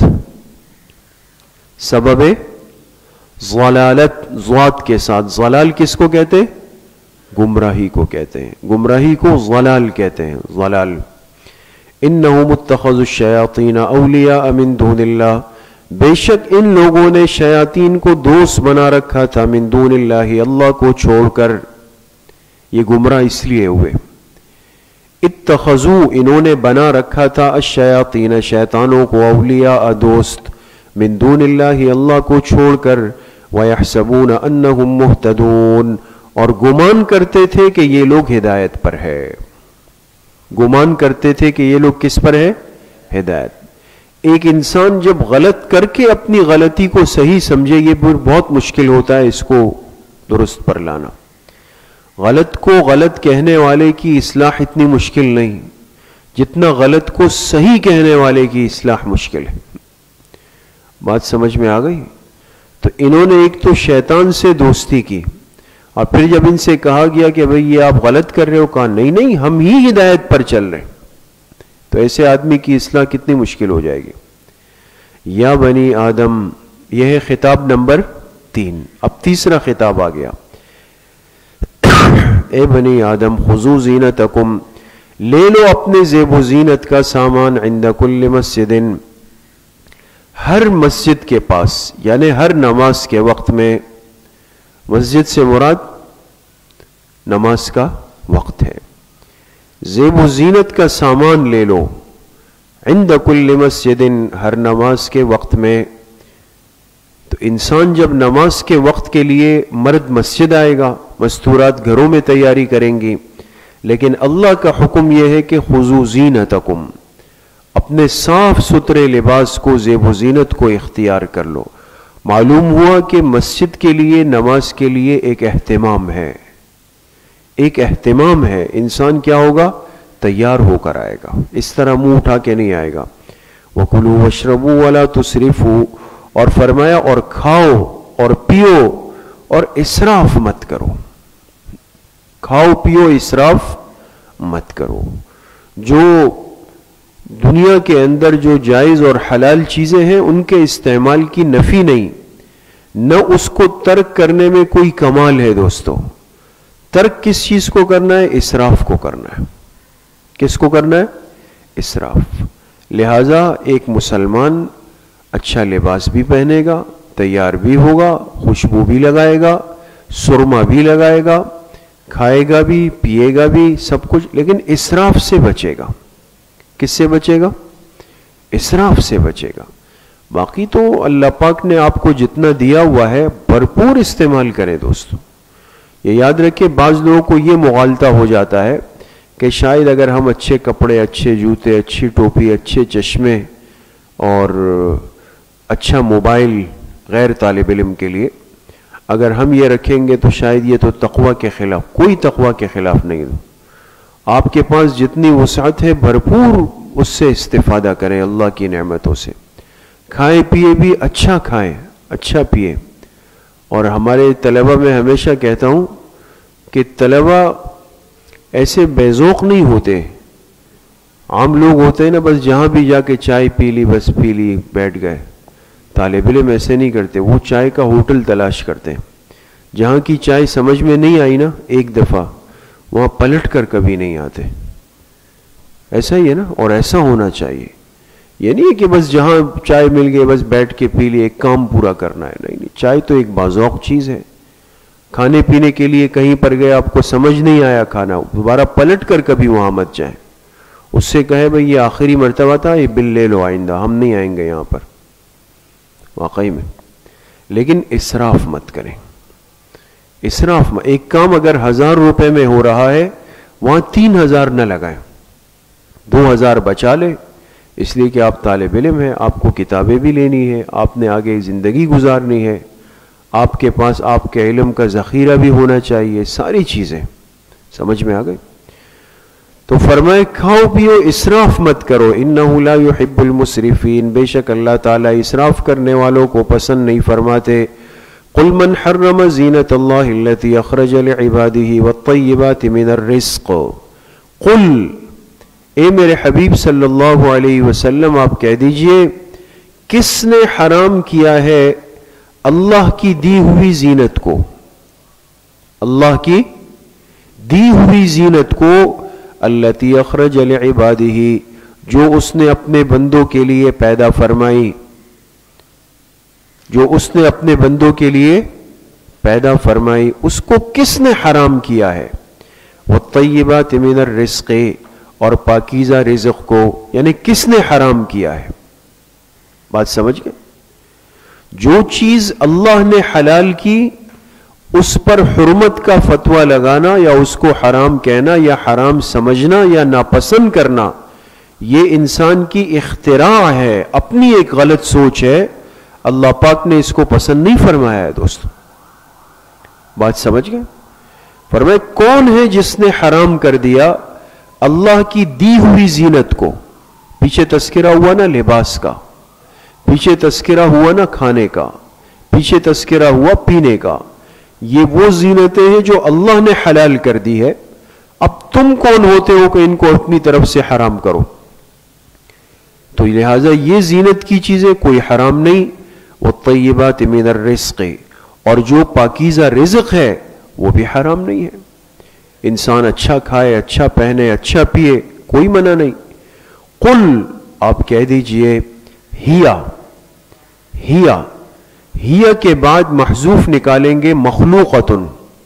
سبب ضلالت ضاد کے ساتھ. ضلال کس کو کہتے ہیں؟ گمراہی کو کہتے ہیں. گمراہی کو ضلال کہتے ہیں، ضلال. انہم اتخذوا الشیاطین اولیاء من دون اللہ، بے شک ان لوگوں نے شیاطین کو دوست بنا رکھا تھا من دون اللہ، اللہ کو چھوڑ کر. یہ گمراہ اس لیے ہوئے. اتخذوا انہوں نے بنا رکھا تھا الشیاطین شیطانوں کو اولیاء دوست من دون اللہ اللہ کو چھوڑ کر. وَيَحْسَبُونَ أَنَّهُمْ مُهْتَدُونَ اور گمان کرتے تھے کہ یہ لوگ ہدایت پر ہے. گمان کرتے تھے کہ یہ لوگ کس پر ہے؟ ہدایت. ایک انسان جب غلط کر کے اپنی غلطی کو صحیح سمجھے یہ بہت مشکل ہوتا ہے اس کو درست پر لانا. غلط کو غلط کہنے والے کی اصلاح اتنی مشکل نہیں جتنا غلط کو صحیح کہنے والے کی اصلاح مشکل ہے. بات سمجھ میں آ گئی؟ تو انہوں نے ایک تو شیطان سے دوستی کی اور پھر جب ان سے کہا گیا کہ بھئی یہ آپ غلط کر رہے ہو، کہا نہیں نہیں ہم ہی ہدایت پر چل رہے ہیں. تو ایسے آدمی کی اصلاح کتنی مشکل ہو جائے گی. یا بنی آدم، یہ ہے خطاب نمبر تین. اب تیسرا خطاب آ گیا. اے بنی آدم خذوا زینتکم، لے لو اپنے زیب و زینت کا سامان عند کل مسجد، ہر مسجد کے پاس، یعنی ہر نماز کے وقت میں. مسجد سے مراد نماز کا وقت ہے. زیب و زینت کا سامان لے لو عند کل مسجد، ہر نماز کے وقت میں. تو انسان جب نماز کے وقت کے لیے مرد مسجد آئے گا، مستورات گھروں میں تیاری کریں گی، لیکن اللہ کا حکم یہ ہے کہ خذوا زینتکم، اپنے صاف ستھرے لباس کو، زیب و زینت کو اختیار کر لو. معلوم ہوا کہ مسجد کے لیے، نماز کے لیے ایک اہتمام ہے، ایک اہتمام ہے. انسان کیا ہوگا؟ تیار ہو کر آئے گا، اس طرح منہ اٹھا کے نہیں آئے گا. وَكُلُوا وَاشْرَبُوا وَلَا تُسْرِفُوا، اور فرمایا اور کھاؤ اور پیو اور اسراف مت کرو. کھاؤ پیو اسراف مت کرو. جو دنیا کے اندر جو جائز اور حلال چیزیں ہیں ان کے استعمال کی نفی نہیں، نہ اس کو ترک کرنے میں کوئی کمال ہے. دوستو ترک کس چیز کو کرنا ہے؟ اسراف کو کرنا ہے. کس کو کرنا ہے؟ اسراف. لہذا ایک مسلمان اچھا لباس بھی پہنے گا، تیار بھی ہوگا، خوشبو بھی لگائے گا، سرما بھی لگائے گا، کھائے گا بھی، پیے گا بھی، سب کچھ، لیکن اسراف سے بچے گا. کس سے بچے گا؟ اسراف سے بچے گا. باقی تو اللہ پاک نے آپ کو جتنا دیا ہوا ہے بھرپور استعمال کریں. دوستو یہ یاد رکھیں، بعض لوگوں کو یہ مغالطہ ہو جاتا ہے کہ شاید اگر ہم اچھے کپڑے، اچھے جوتے، اچھی ٹوپی، اچھے چشمے اور اچھا موبائل غیر طالب علم کے لیے اگر ہم یہ رکھیں گے تو شاید یہ تو تقوی کے خلاف. کوئی تقوی کے خلاف نہیں. آپ کے پاس جتنی وسعت ہے بھرپور اس سے استفادہ کریں اللہ کی نعمتوں سے. کھائیں پیے بھی اچھا کھائیں، اچھا پیے. اور ہمارے طلبہ میں ہمیشہ کہتا ہوں کہ طلبہ ایسے بے ذوق نہیں ہوتے. عام لوگ ہوتے ہیں نا، بس جہاں بھی جا کے چائے پی لی، بس پی لی، بیٹھ گئے. طالب علم ایسے نہیں کرتے. وہ چائے کا ہوٹل تلاش کرتے ہیں. جہاں کی چائے سمجھ میں نہیں آئی نا ایک دفعہ، وہاں پلٹ کر کبھی نہیں آتے. ایسا ہی ہے نا، اور ایسا ہونا چاہیے. یہ نہیں ہے کہ بس جہاں چائے مل گئی بس بیٹھ کے پی لی، ایک کام پورا کرنا ہے. نہیں نہیں، چائے تو ایک باذوق چیز ہے. کھانے پینے کے لیے کہیں پر گئے، آپ کو سمجھ نہیں آیا کھانا، دوبارہ پلٹ کر کبھی وہاں مت جائیں. اس سے کہے بھئی یہ آخری مرتبہ تھا، یہ بل لے لو، آئندہ ہم نہیں آئیں گے یہاں پر. واقعی میں. لیکن اسراف مت کریں. اسراف میں ایک کام اگر ہزار روپے میں ہو رہا ہے وہاں تین ہزار نہ لگائیں، دو ہزار بچا لیں. اس لیے کہ آپ طالب علم ہیں، آپ کو کتابیں بھی لینی ہے، آپ نے آگے زندگی گزارنی ہے، آپ کے پاس آپ کے علم کا ذخیرہ بھی ہونا چاہیے، ساری چیزیں سمجھ میں آ گئی. تو فرمائے کھاؤ پیو اسراف مت کرو، انہ لا یحب المسرفین، بے شک اللہ تعالیٰ اسراف کرنے والوں کو پسند نہیں فرماتے. قل من حرم زینت اللہ التی اخرج لعبادہ والطیبات من الرزق. قل، اے میرے حبیب صلی اللہ علیہ وسلم آپ کہہ دیجئے کس نے حرام کیا ہے اللہ کی دی ہوئی زینت کو، اللہ کی دی ہوئی زینت کو، التی اخرج لعبادہ، جو اس نے اپنے بندوں کے لیے پیدا فرمائی، جو اس نے اپنے بندوں کے لیے پیدا فرمائی، اس کو کس نے حرام کیا ہے. والطیبات من الرزق، اور پاکیزہ رزق کو، یعنی کس نے حرام کیا ہے. بات سمجھ گئے؟ جو چیز اللہ نے حلال کی اس پر حرمت کا فتویٰ لگانا یا اس کو حرام کہنا یا حرام سمجھنا یا ناپسند کرنا، یہ انسان کی اختراع ہے، اپنی ایک غلط سوچ ہے. اللہ پاک نے اس کو پسند نہیں فرمایا ہے. دوستو بات سمجھ گئے؟ فرمائے کون ہے جس نے حرام کر دیا اللہ کی دی ہوئی زینت کو. پیچھے تذکرہ ہوا نا لباس کا، پیچھے تذکرہ ہوا نا کھانے کا، پیچھے تذکرہ ہوا پینے کا. یہ وہ زینتیں ہیں جو اللہ نے حلال کر دی ہے. اب تم کون ہوتے ہو کہ ان کو اپنی طرف سے حرام کرو؟ تو لہٰذا یہ زینت کی چیزیں کوئی حرام نہیں. والطیبات من الرزق، اور جو پاکیزہ رزق ہے وہ بھی حرام نہیں ہے. انسان اچھا کھائے، اچھا پہنے، اچھا پیے، کوئی منع نہیں. قل، آپ کہہ دیجئے ہیا، ہیا ہیا کے بعد محذوف نکالیں گے مخلوقتن.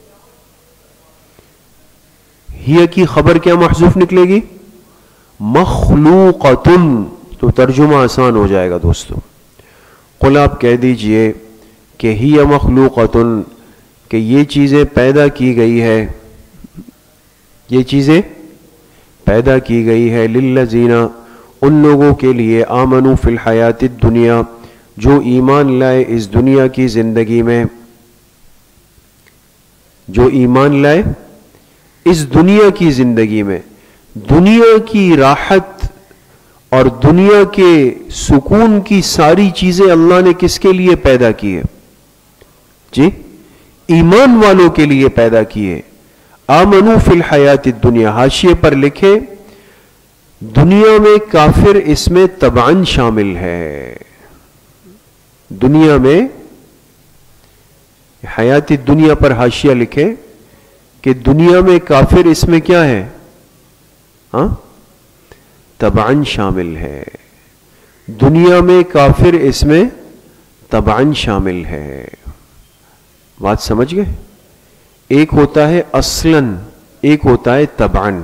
ہیا کی خبر کیا محذوف نکلے گی؟ مخلوقتن. تو ترجمہ آسان ہو جائے گا دوستو. قل آپ کہہ دیجئے کہ ہیا مخلوقتن، کہ یہ چیزیں پیدا کی گئی ہے، یہ چیزیں پیدا کی گئی ہے للذین، ان لوگوں کے لیے، آمنوا فی الحیات الدنیا، جو ایمان لائے اس دنیا کی زندگی میں، جو ایمان لائے اس دنیا کی زندگی میں. دنیا کی راحت اور دنیا کے سکون کی ساری چیزیں اللہ نے کس کے لیے پیدا کی ہے؟ جی ایمان والوں کے لیے پیدا کی ہے. آمنوا فی الحیات الدنیا، حاشیے پر لکھے دنیا میں کافر اس میں تبعاً شامل ہے. دنیا میں حیات الدنیا پر حاشیہ لکھے کہ دنیا میں کافر اس میں کیا ہے؟ ہاں تبعاً شامل ہے. دنیا میں کافر اس میں تبعاً شامل ہے. بات سمجھ گئے؟ ایک ہوتا ہے اصلاً، ایک ہوتا ہے تبعاً.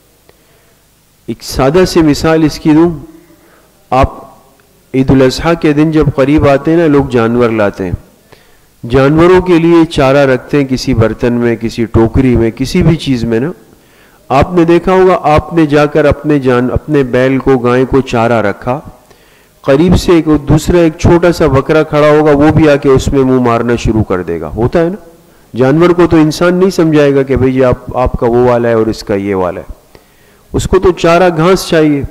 ایک سادہ سی مثال اس کی دوں. آپ عید الاضحیٰ کے دن جب قریب آتے ہیں نا، لوگ جانور لاتے ہیں، جانوروں کے لیے چارہ رکھتے ہیں کسی برتن میں، کسی ٹوکری میں، کسی بھی چیز میں نا. آپ نے دیکھا ہوگا آپ نے جا کر اپنے جان اپنے بیل کو، گائے کو چارہ رکھا، قریب سے ایک دوسرا ایک چھوٹا سا بکرا کھڑا ہوگا، وہ بھی آ کے اس میں منہ مارنا شروع کر دے گا. ہوتا ہے نا. جانور کو تو انسان نہیں سمجھائے گا کہ بھئی آپ آپ کا وہ والا ہے اور اس کا یہ والا ہے. اس کو تو چارہ گھاس چاہیے.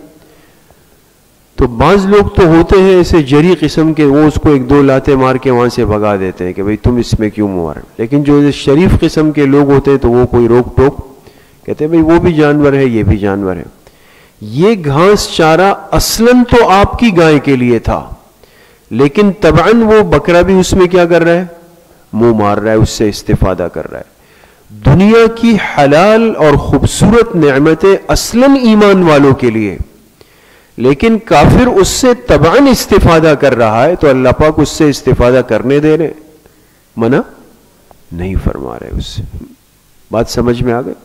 تو بعض لوگ تو ہوتے ہیں ایسے جری قسم کے، وہ اس کو ایک دو لاتے مار کے وہاں سے بھگا دیتے ہیں کہ بھئی تم اس میں کیوں مار. لیکن جو شریف قسم کے لوگ ہوتے ہیں تو وہ کوئی روک ٹوک، کہتے ہیں بھئی وہ بھی جانور ہے، یہ بھی جانور ہے. یہ گھاس چارہ اصلاً تو آپ کی گائے کے لیے تھا، لیکن طبعاً وہ بکرا بھی اس میں کیا کر رہا ہے؟ منہ مار رہا ہے، اس سے استفادہ کر رہا ہے. دنیا کی حلال اور خوبصورت نعمتیں اصلاً ایمان والوں کے لیے، لیکن کافر اس سے طبعاً استفادہ کر رہا ہے، تو اللہ پاک اس سے استفادہ کرنے دے رہے، منع نہیں فرما رہے اس سے. بات سمجھ میں آ گئی؟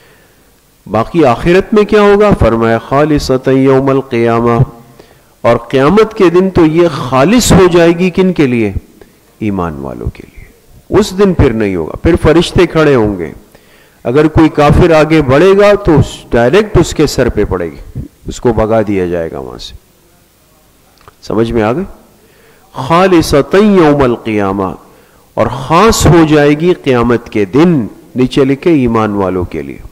باقی آخرت میں کیا ہوگا؟ فرمایا خالصۃ یوم القیامہ، اور قیامت کے دن تو یہ خالص ہو جائے گی کن کے لیے؟ ایمان والوں کے لیے. اس دن پھر نہیں ہوگا، پھر فرشتے کھڑے ہوں گے. اگر کوئی کافر آگے بڑھے گا تو ڈائریکٹ اس کے سر پہ پڑے گی، اس کو بھگا دیا جائے گا وہاں سے. سمجھ میں آ گئی؟ خالصۃ یوم القیامہ، اور خاص ہو جائے گی قیامت کے دن. نیچے لکھے ایمان والوں کے لیے.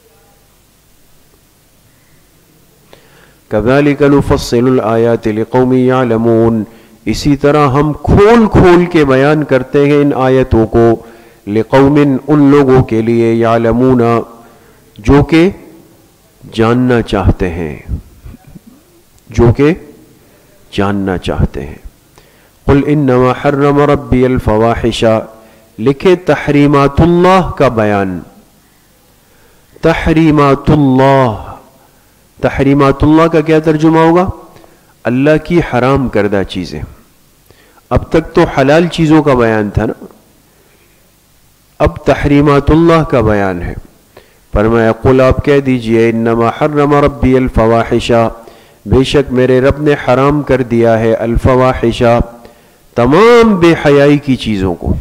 كذلك نفصل الآيات لقوم يعلمون. اسی طرح ہم کھول کھول کے بیان کرتے ہیں ان آیتوں کو. لقوم ان لوگوں کے لیے یعلمون جو کہ جاننا چاہتے ہیں, جو کہ جاننا چاہتے ہیں. قل انما حرم ربی الفواحش. لکھے تحریمات اللہ کا بیان. تحریمات اللہ, تحریمات اللہ کا کیا ترجمہ ہوگا؟ اللہ کی حرام کردہ چیزیں. اب تک تو حلال چیزوں کا بیان تھا نا, اب تحریمات اللہ کا بیان ہے. فرمایا قل آپ کہہ دیجئے انما حرم ربی الفواحش, بے شک میرے رب نے حرام کر دیا ہے الفواحش, تمام بے حیائی کی چیزوں کو.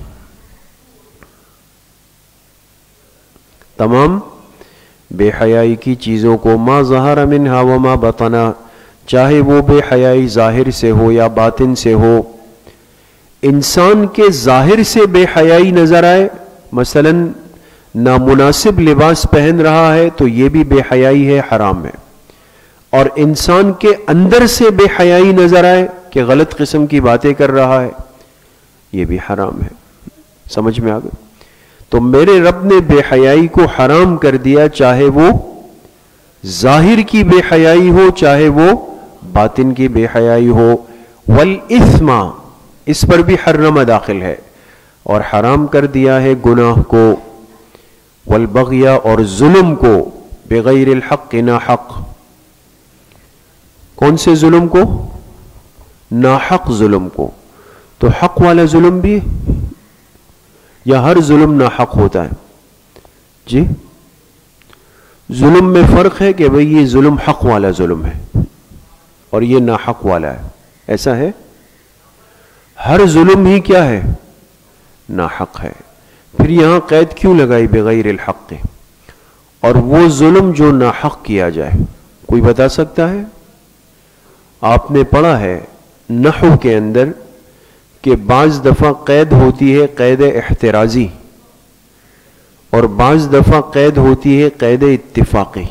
تمام بے حیائی کی چیزوں کو. ما ظہر منہا وما بطنا, چاہے وہ بے حیائی ظاہر سے ہو یا باطن سے ہو. انسان کے ظاہر سے بے حیائی نظر آئے, مثلا نامناسب لباس پہن رہا ہے تو یہ بھی بے حیائی ہے, حرام ہے. اور انسان کے اندر سے بے حیائی نظر آئے کہ غلط قسم کی باتیں کر رہا ہے, یہ بھی حرام ہے. سمجھ میں آ گئی؟ تو میرے رب نے بے حیائی کو حرام کر دیا, چاہے وہ ظاہر کی بے حیائی ہو چاہے وہ باطن کی بے حیائی ہو. والاثم, اس پر بھی حرم داخل ہے, اور حرام کر دیا ہے گناہ کو. والبغی, اور ظلم کو. بغیر الحق, ناحق. کون سے ظلم کو؟ ناحق ظلم کو. تو حق والا ظلم بھی ہے یا ہر ظلم ناحق ہوتا ہے؟ جی, ظلم میں فرق ہے کہ بھئی یہ ظلم حق والا ظلم ہے اور یہ ناحق والا ہے, ایسا ہے؟ ہر ظلم ہی کیا ہے؟ ناحق ہے. پھر یہاں قید کیوں لگائی بغیر الحق؟ اور وہ ظلم جو ناحق کیا جائے, کوئی بتا سکتا ہے؟ آپ نے پڑھا ہے نحو کے اندر کہ بعض دفعہ قید ہوتی ہے قید احترازی اور بعض دفعہ قید ہوتی ہے قید اتفاقی.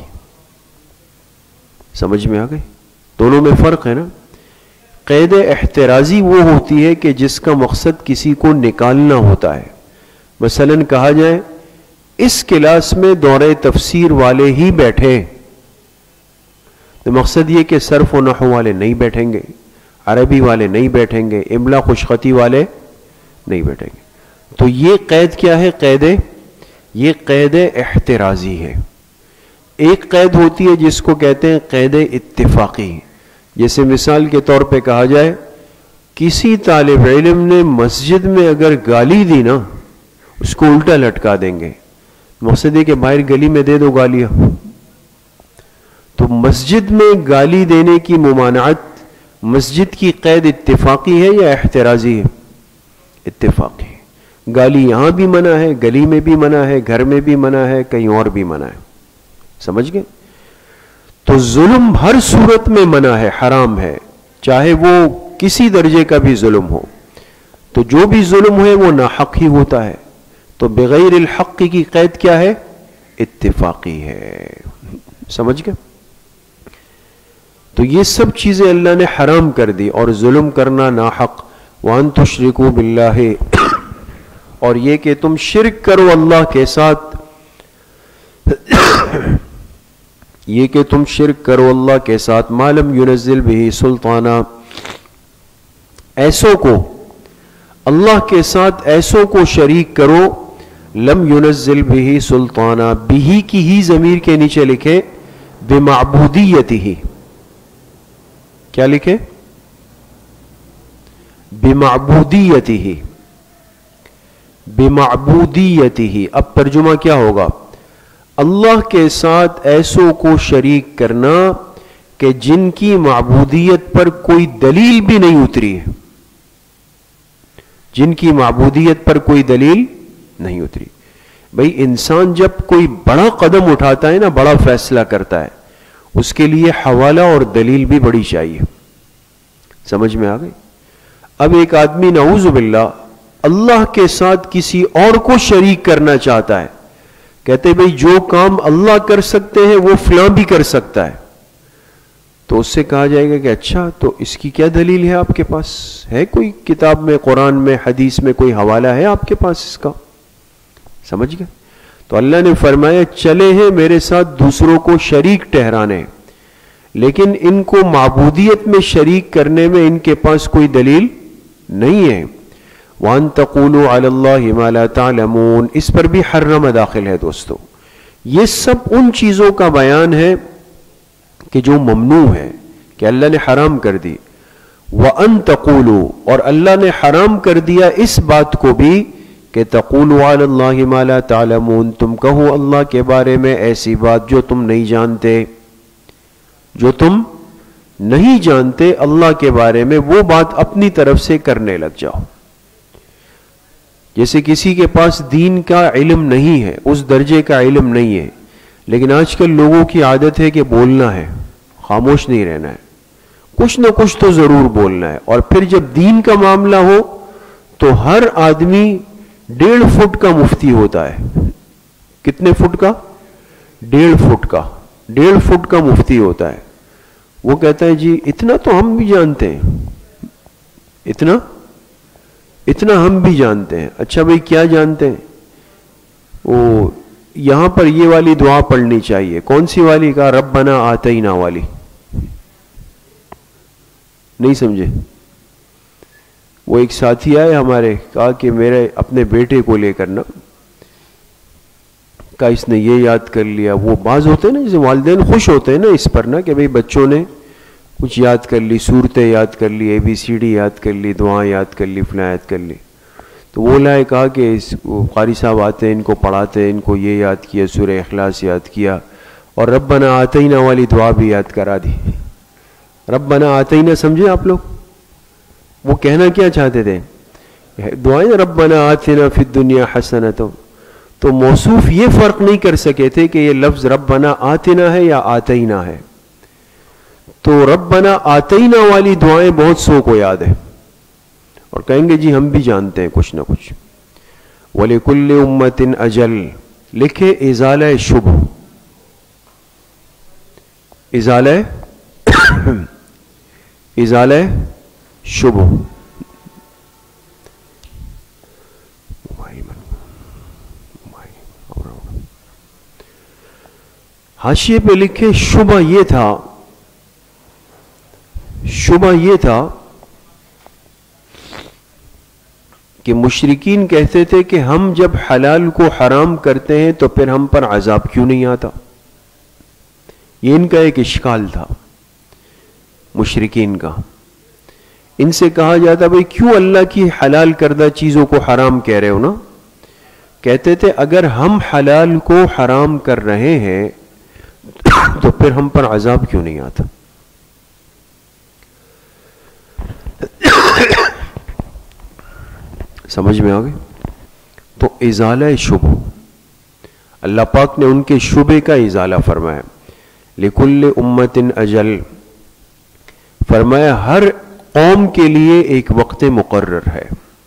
سمجھ میں آ گئی؟ دونوں میں فرق ہے نا. قید احترازی وہ ہوتی ہے کہ جس کا مقصد کسی کو نکالنا ہوتا ہے. مثلا کہا جائے اس کلاس میں دورہ تفسیر والے ہی بیٹھے, تو مقصد یہ کہ صرف و نحو والے نہیں بیٹھیں گے, عربی والے نہیں بیٹھیں گے, املا خوشخطی والے نہیں بیٹھیں گے. تو یہ قید کیا ہے؟ قید, یہ قید احترازی ہے. ایک قید ہوتی ہے جس کو کہتے ہیں قید اتفاقی. جیسے مثال کے طور پہ کہا جائے کسی طالب علم نے مسجد میں اگر گالی دی نا, اس کو الٹا لٹکا دیں گے. مقصد ہے کہ باہر گلی میں دے دو گالیاں. تو مسجد میں گالی دینے کی ممانعت مسجد کی قید اتفاقی ہے یا احترازی ہے؟ اتفاقی. گالی یہاں بھی منع ہے, گلی میں بھی منع ہے, گھر میں بھی منع ہے, کہیں اور بھی منع ہے. سمجھ گئے؟ تو ظلم ہر صورت میں منع ہے, حرام ہے, چاہے وہ کسی درجے کا بھی ظلم ہو. تو جو بھی ظلم ہے وہ ناحق ہی ہوتا ہے. تو بغیر الحق کی قید کیا ہے؟ اتفاقی ہے. سمجھ گئے؟ تو یہ سب چیزیں اللہ نے حرام کر دی, اور ظلم کرنا ناحق. وَأَن تُشْرِكُوا بِاللَّهِ, اور یہ کہ تم شرک کرو اللہ کے ساتھ, یہ کہ تم شرک کرو اللہ کے ساتھ. مَا لَمْ يُنَزِّلْ بِهِ سُلْطَانًا, ایسوں کو اللہ کے ساتھ ایسوں کو شریک کرو. لم ينزل به سلطانہ, بھی کی ہی ضمیر کے نیچے لکھے بمعبودیتہ. کیا لکھے؟ بمعبودیتہ, بمعبودیتہ. اب ترجمہ کیا ہوگا؟ اللہ کے ساتھ ایسوں کو شریک کرنا کہ جن کی معبودیت پر کوئی دلیل بھی نہیں اتری ہے, جن کی معبودیت پر کوئی دلیل نہیں اتری. بھئی انسان جب کوئی بڑا قدم اٹھاتا ہے نا, بڑا فیصلہ کرتا ہے, اس کے لیے حوالہ اور دلیل بھی بڑی چاہیے. سمجھ میں آ گئی؟ اب ایک آدمی نعوذ باللہ اللہ کے ساتھ کسی اور کو شریک کرنا چاہتا ہے، کہتے بھئی جو کام اللہ کر سکتے ہیں وہ فلاں بھی کر سکتا ہے، تو اس سے کہا جائے گا کہ اچھا تو اس کی کیا دلیل ہے؟ آپ کے پاس ہے کوئی کتاب میں، قرآن میں، حدیث میں کوئی حوالہ ہے آپ کے پاس اس کا؟ سمجھ گئے؟ تو اللہ نے فرمایا چلے ہیں میرے ساتھ دوسروں کو شریک ٹھہرانے، لیکن ان کو معبودیت میں شریک کرنے میں ان کے پاس کوئی دلیل نہیں ہے۔ وَأَن تَقُولُوا عَلَى اللَّهِ مَا لَا تَعْلَمُونَ، اس پر بھی حرم داخل ہے دوستو۔ یہ سب ان چیزوں کا بیان ہے کہ جو ممنوع ہے، کہ اللہ نے حرام کر دی۔ وَأَن تَقُولُوا، اور اللہ نے حرام کر دیا اس بات کو بھی کہ تَقُولُوا عَلَى اللَّهِ مَا لَا تَعْلَمُونَ، تم کہو اللہ کے بارے میں ایسی بات جو تم نہیں جانتے، جو تم نہیں جانتے اللہ کے بارے میں، وہ بات اپنی طرف سے کرنے لگ جاؤ۔ جیسے کسی کے پاس دین کا علم نہیں ہے، اس درجے کا علم نہیں ہے، لیکن آج کل لوگوں کی عادت ہے کہ بولنا ہے، خاموش نہیں رہنا ہے، کچھ نہ کچھ تو ضرور بولنا ہے، اور پھر جب دین کا معاملہ ہو تو ہر آدمی ڈیڑھ فٹ کا مفتی ہوتا ہے۔ کتنے فٹ کا؟ ڈیڑھ فٹ کا ڈیڑھ فٹ کا مفتی ہوتا ہے۔ وہ کہتا ہے جی اتنا تو ہم بھی جانتے ہیں، اتنا اتنا ہم بھی جانتے ہیں۔ اچھا بھئی کیا جانتے ہیں؟ وہ یہاں پر یہ والی دعا پڑھنی چاہیے۔ کون سی والی؟ کہا ربنا آتینا والی۔ نہیں سمجھے؟ وہ ایک ساتھی آئے ہمارے، کہا کہ میرے اپنے بیٹے کو لے کرنا، کہا اس نے یہ یاد کر لیا۔ وہ بعض ہوتے ہیں نا، جیسے والدین خوش ہوتے ہیں نا اس پر نا، کہ بھئی بچوں نے کچھ یاد کر لی، صورتیں یاد کر لی، اے بی سی ڈی یاد کر لی، دعائیں یاد کر لی، فلاں یاد کر لی۔ تو وہ لائے کہا کہ اس قاری صاحب آتے ہیں، ان کو پڑھاتے ہیں، ان کو یہ یاد کیا، سورہ اخلاص یاد کیا، اور ربنا آتینا والی دعا بھی یاد کرا دی۔ ربنا آتینا سمجھے آپ لوگ؟ وہ کہنا کیا چاہتے تھے؟ دعائیں ربنا آتینا فی الدنیا حسنۃ، تو موصوف یہ فرق نہیں کر سکے تھے کہ یہ لفظ ربنا آتینا ہے یا آتینا ہے۔ تو ربنا آتینا والی دعائیں بہت سو کو یاد ہے، اور کہیں گے جی ہم بھی جانتے ہیں کچھ نہ کچھ۔ وَلِكُلِّ أُمَّةٍ أَجَلٌ، لکھے ازالہ شبہ، ازالہ ازالہ شبہ۔ حاشیے پہ لکھے شبہ یہ تھا، شبہ یہ تھا کہ مشرکین کہتے تھے کہ ہم جب حلال کو حرام کرتے ہیں تو پھر ہم پر عذاب کیوں نہیں آتا؟ یہ ان کا ایک اشکال تھا مشرکین کا۔ ان سے کہا جاتا بھئی کیوں اللہ کی حلال کردہ چیزوں کو حرام کہہ رہے ہو نا؟ کہتے تھے اگر ہم حلال کو حرام کر رہے ہیں تو پھر ہم پر عذاب کیوں نہیں آتا؟ سمجھ میں آگئے؟ تو ازالہ شبہ، اللہ پاک نے ان کے شبے کا ازالہ فرمایا۔ لِكُلِّ أُمَّةٍ أَجَلٌ، فرمایا ہر قوم کے لیے ایک وقت مقرر ہے،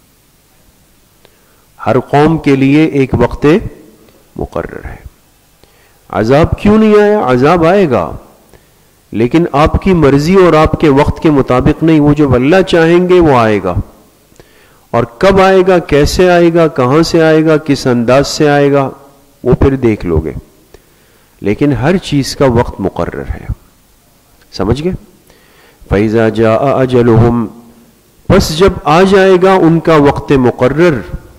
ہر قوم کے لیے ایک وقت مقرر ہے۔ عذاب کیوں نہیں آیا؟ عذاب آئے گا، لیکن آپ کی مرضی اور آپ کے وقت کے مطابق نہیں، وہ جب اللہ چاہیں گے وہ آئے گا، اور کب آئے گا، کیسے آئے گا، کہاں سے آئے گا، کس انداز سے آئے گا، وہ پھر دیکھ لو گے، لیکن ہر چیز کا وقت مقرر ہے۔ سمجھ گئے؟ فَإِذَا جَاءَ أَجَلُهُمْ، پس جب آ جائے گا ان کا وقت مقرر،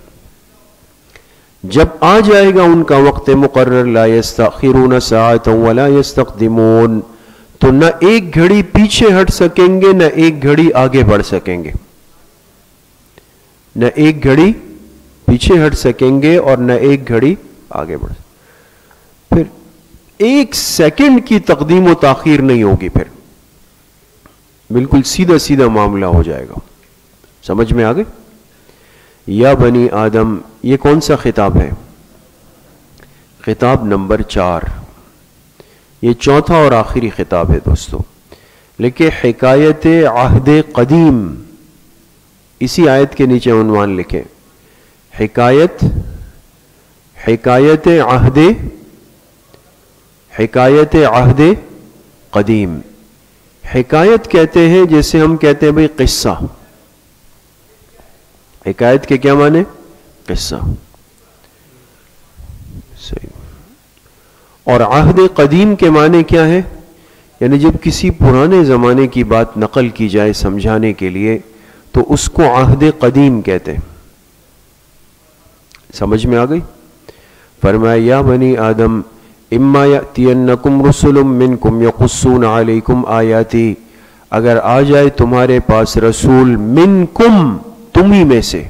جب آ جائے گا ان کا وقت مقرر، لَا يَسْتَأْخِرُونَ سَاعَةً وَلَا يَسْتَقْدِمُونَ، تو نہ ایک گھڑی پیچھے ہٹ سکیں گے نہ ایک گھڑی آگے بڑھ سکیں گے، نہ ایک گھڑی پیچھے ہٹ سکیں گے اور نہ ایک گھڑی آگے بڑھ سکیں گے۔ پھر ایک سیکنڈ کی تقدیم و تاخیر نہیں ہوگی، پھر بالکل سیدھا سیدھا معاملہ ہو جائے گا۔ سمجھ میں آگئے؟ یا بنی آدم، یہ کون سا خطاب ہے؟ خطاب نمبر چار، یہ چوتھا اور آخری خطاب ہے دوستو۔ لکھے حکایت عہد قدیم، اسی آیت کے نیچے عنوان لکھے، حکایت حکایت عہد حکایت عہد قدیم. حکایت کہتے ہیں جیسے ہم کہتے ہیں بھئی قصہ. حکایت کے کیا معنی؟ قصہ. صحیح. اور عہد قدیم کے معنی کیا ہے؟ یعنی جب کسی پرانے زمانے کی بات نقل کی جائے سمجھانے کے لیے تو اس کو عہد قدیم کہتے ہیں. سمجھ میں آ گئی؟ فرمایا یا بنی آدم اما یأتینکم رسل منکم یقصون علیکم آیاتی، اگر آ جائے تمہارے پاس رسول منکم تمہیں میں سے،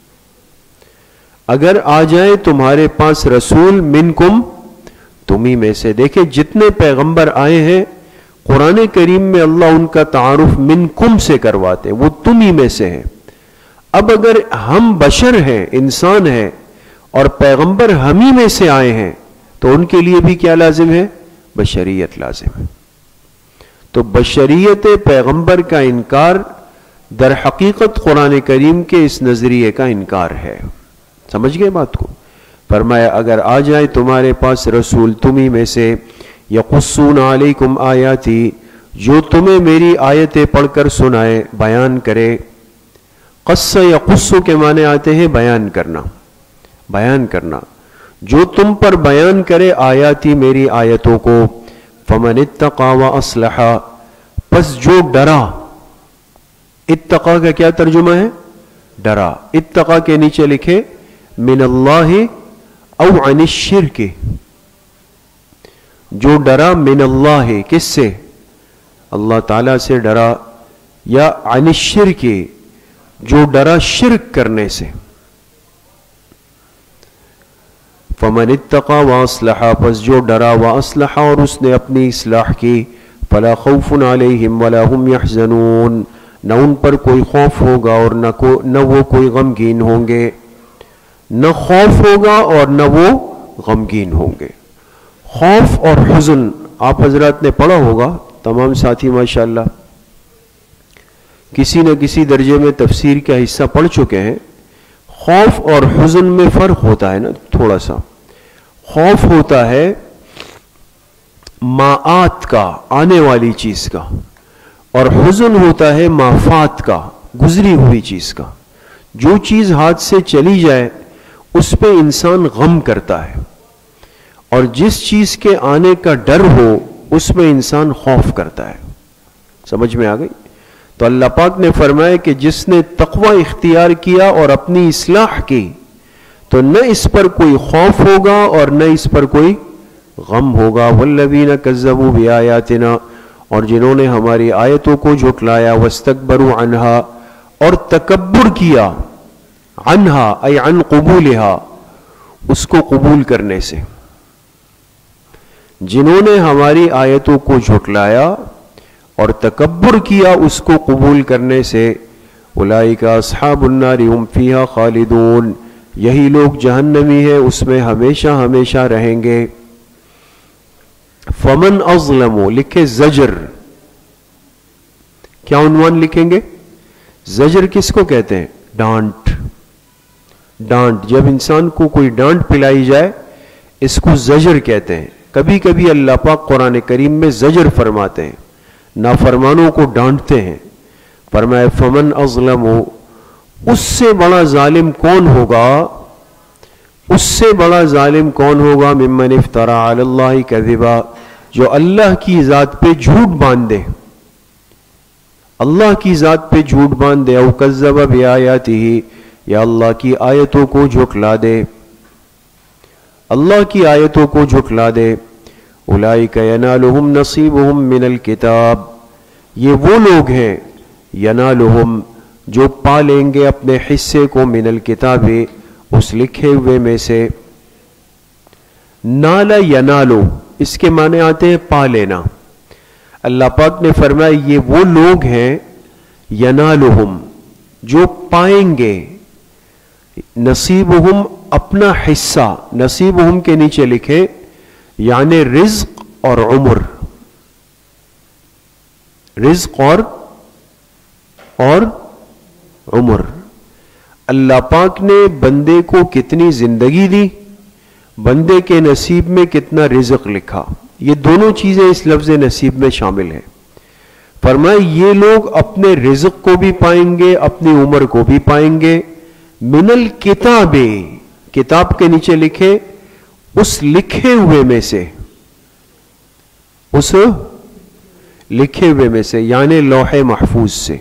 اگر آ جائے تمہارے پاس رسول منکم تمہیں میں سے. دیکھیں جتنے پیغمبر آئے ہیں قرآن کریم میں اللہ ان کا تعارف منکم سے کرواتے ہیں، وہ تمہیں میں سے ہیں. اب اگر ہم بشر ہیں، انسان ہیں، اور پیغمبر ہمیں میں سے آئے ہیں تو ان کے لیے بھی کیا لازم ہے؟ بشریت لازم ہے. تو بشریت پیغمبر کا انکار در حقیقت قرآن کریم کے اس نظریے کا انکار ہے. سمجھ گئے بات کو؟ فرمایا اگر آ جائے تمہارے پاس رسول تمہیں میں سے یقصون علیکم آیاتی، جو تمہیں میری آیتیں پڑھ کر سنائے، بیان کرے. قص یقص کے معنی آتے ہیں بیان کرنا، بیان کرنا. جو تم پر بیان کرے آیاتی میری آیتوں کو. فمن اتقا واصلح، پس جو ڈرا. اتقا کا کیا ترجمہ ہے؟ ڈرا. اتقا کے نیچے لکھے من اللہ او عن الشرک، جو ڈرا من اللہ، کس سے؟ اللہ تعالیٰ سے ڈرا. یا عن الشرک، جو ڈرا شرک کرنے سے. فمن اتقا واصلح، پس جو ڈرا واصلح اور اس نے اپنی اصلاح کی. فلا خوف علیہم ولا هم یحزنون، نہ ان پر کوئی خوف ہوگا اور نہ کو نہ وہ کوئی غمگین ہوں گے. نہ خوف ہوگا اور نہ وہ غمگین ہوں گے. خوف اور حزن آپ حضرات نے پڑھا ہوگا، تمام ساتھی ماشاءاللہ کسی نہ کسی درجے میں تفسیر کا حصہ پڑھ چکے ہیں. خوف اور حزن میں فرق ہوتا ہے نا تھوڑا سا. خوف ہوتا ہے ماعات کا، آنے والی چیز کا، اور حزن ہوتا ہے مافات کا، گزری ہوئی چیز کا. جو چیز ہاتھ سے چلی جائے اس پہ انسان غم کرتا ہے، اور جس چیز کے آنے کا ڈر ہو اس میں انسان خوف کرتا ہے. سمجھ میں آ گئی؟ تو اللہ پاک نے فرمایا کہ جس نے تقوی اختیار کیا اور اپنی اصلاح کی تو نہ اس پر کوئی خوف ہوگا اور نہ اس پر کوئی غم ہوگا. والذین کذبوا بآیاتنا، اور جنہوں نے ہماری آیتوں کو جھٹلایا، واستکبروا عنہا، اور تکبر کیا، عنہا ای عن قبولہا، اس کو قبول کرنے سے. جنہوں نے ہماری آیتوں کو جھٹلایا اور تکبر کیا اس کو قبول کرنے سے، اولئک اصحاب النار هم فیہا خالدون، یہی لوگ جہنمی ہیں، اس میں ہمیشہ ہمیشہ رہیں گے. فمن اظلم، لکھے زجر. کیا عنوان لکھیں گے؟ زجر کس کو کہتے ہیں؟ ڈانٹ. ڈانٹ، جب انسان کو کوئی ڈانٹ پلائی جائے اس کو زجر کہتے ہیں. کبھی کبھی اللہ پاک قرآن کریم میں زجر فرماتے ہیں، نافرمانوں کو ڈانٹتے ہیں. فرمایا فمن اظلم، اس سے بڑا ظالم کون ہوگا، اس سے بڑا ظالم کون ہوگا، ممن افترا علی اللہ کذبا، جو اللہ کی ذات پہ جھوٹ باندھے، اللہ کی ذات پہ جھوٹ باندھے. او کذب بآیاتہ، یا اللہ کی آیتوں کو جھٹلا دے، اللہ کی آیتوں کو جھٹلا دے. اولئک ینالہم نصیبہم من الکتاب، یہ وہ لوگ ہیں ینالہم جو پا لیں گے اپنے حصے کو، من الکتاب، اس لکھے ہوئے میں سے. نالا ینالو، اس کے معنی آتے ہیں پا لینا. اللہ پاک نے فرمایا یہ وہ لوگ ہیں ینالہم جو پائیں گے، نصیبہم اپنا حصہ. نصیبہم کے نیچے لکھے یعنی رزق اور عمر، رزق اور اور عمر. اللہ پاک نے بندے کو کتنی زندگی دی، بندے کے نصیب میں کتنا رزق لکھا، یہ دونوں چیزیں اس لفظ نصیب میں شامل ہیں۔ فرمایا یہ لوگ اپنے رزق کو بھی پائیں گے، اپنی عمر کو بھی پائیں گے، من الکتاب، کتاب کے نیچے لکھے اس لکھے ہوئے میں سے، اس لکھے ہوئے میں سے یعنی لوح محفوظ سے،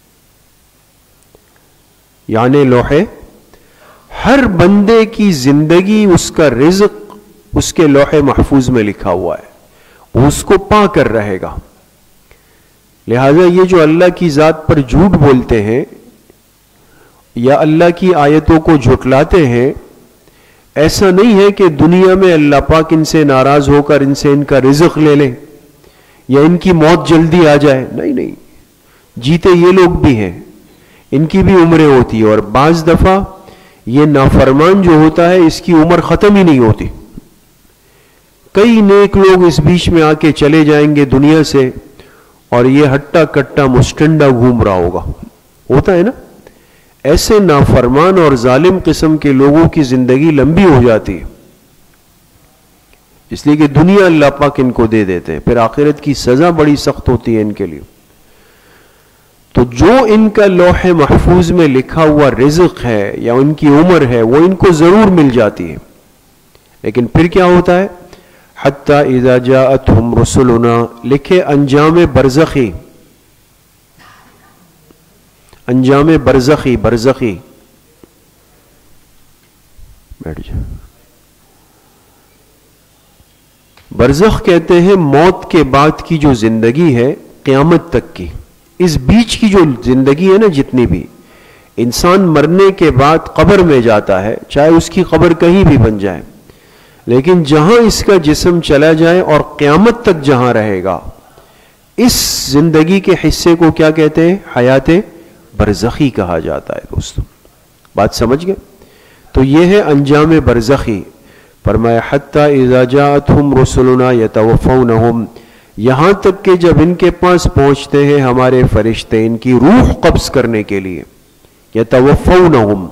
یعنی لوح، ہر بندے کی زندگی، اس کا رزق اس کے لوح محفوظ میں لکھا ہوا ہے، وہ اس کو پا کر رہے گا۔ لہذا یہ جو اللہ کی ذات پر جھوٹ بولتے ہیں یا اللہ کی آیتوں کو جھٹلاتے ہیں، ایسا نہیں ہے کہ دنیا میں اللہ پاک ان سے ناراض ہو کر ان سے ان کا رزق لے لیں یا ان کی موت جلدی آ جائے، نہیں نہیں، جیتے یہ لوگ بھی ہیں، ان کی بھی عمریں ہوتی ہیں، اور بعض دفعہ یہ نافرمان جو ہوتا ہے اس کی عمر ختم ہی نہیں ہوتی، کئی نیک لوگ اس بیچ میں آ کے چلے جائیں گے دنیا سے اور یہ ہٹا کٹا مسٹنڈا گھوم رہا ہوگا، ہوتا ہے نا، ایسے نافرمان اور ظالم قسم کے لوگوں کی زندگی لمبی ہو جاتی ہے، اس لیے کہ دنیا اللہ پاک ان کو دے دیتے ہیں، پھر آخرت کی سزا بڑی سخت ہوتی ہے ان کے لیے۔ تو جو ان کا لوح محفوظ میں لکھا ہوا رزق ہے یا ان کی عمر ہے وہ ان کو ضرور مل جاتی ہے، لیکن پھر کیا ہوتا ہے، حتی اذا جاءتہم رسلنا، لکھے انجام برزخی، انجام برزخی، برزخی بیٹھ جائے، برزخ کہتے ہیں موت کے بعد کی جو زندگی ہے قیامت تک کی، اس بیچ کی جو زندگی ہے نا، جتنی بھی انسان مرنے کے بعد قبر میں جاتا ہے، چاہے اس کی قبر کہیں بھی بن جائے، لیکن جہاں اس کا جسم چلا جائے اور قیامت تک جہاں رہے گا، اس زندگی کے حصے کو کیا کہتے ہیں، حیات برزخی کہا جاتا ہے۔ دوستو بات سمجھ گئے؟ تو یہ ہے انجام برزخی۔ فرمایا حتی اذا جاءتہم رسلنا یتوفونہم، یہاں تک کہ جب ان کے پاس پہنچتے ہیں ہمارے فرشتے ان کی روح قبض کرنے کے لیے، یتوفونہم،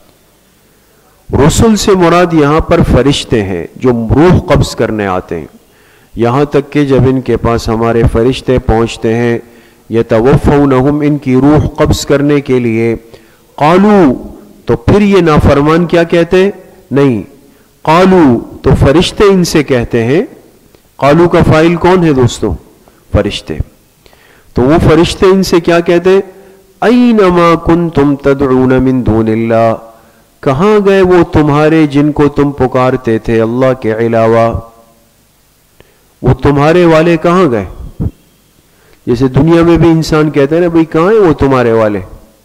رسل سے مراد یہاں پر فرشتے ہیں جو روح قبض کرنے آتے ہیں، یہاں تک کہ جب ان کے پاس ہمارے فرشتے پہنچتے ہیں یتوفونہم، ان کی روح قبض کرنے کے لیے، قالو، تو پھر یہ نافرمان کیا کہتے ہیں، نہیں، قالو تو فرشتے ان سے کہتے ہیں، قالو کا فاعل کون ہے دوستو، فرشتے، تو وہ فرشتے ان سے کیا کہتے ہیں، اینما کنتم تدعون من دون اللہ، کہاں گئے وہ تمہارے جن کو تم پکارتے تھے اللہ کے علاوہ، وہ تمہارے والے کہاں گئے؟ جیسے دنیا میں بھی انسان کہتے ہیں نا بھئی کہاں ہیں وہ تمہارے والے،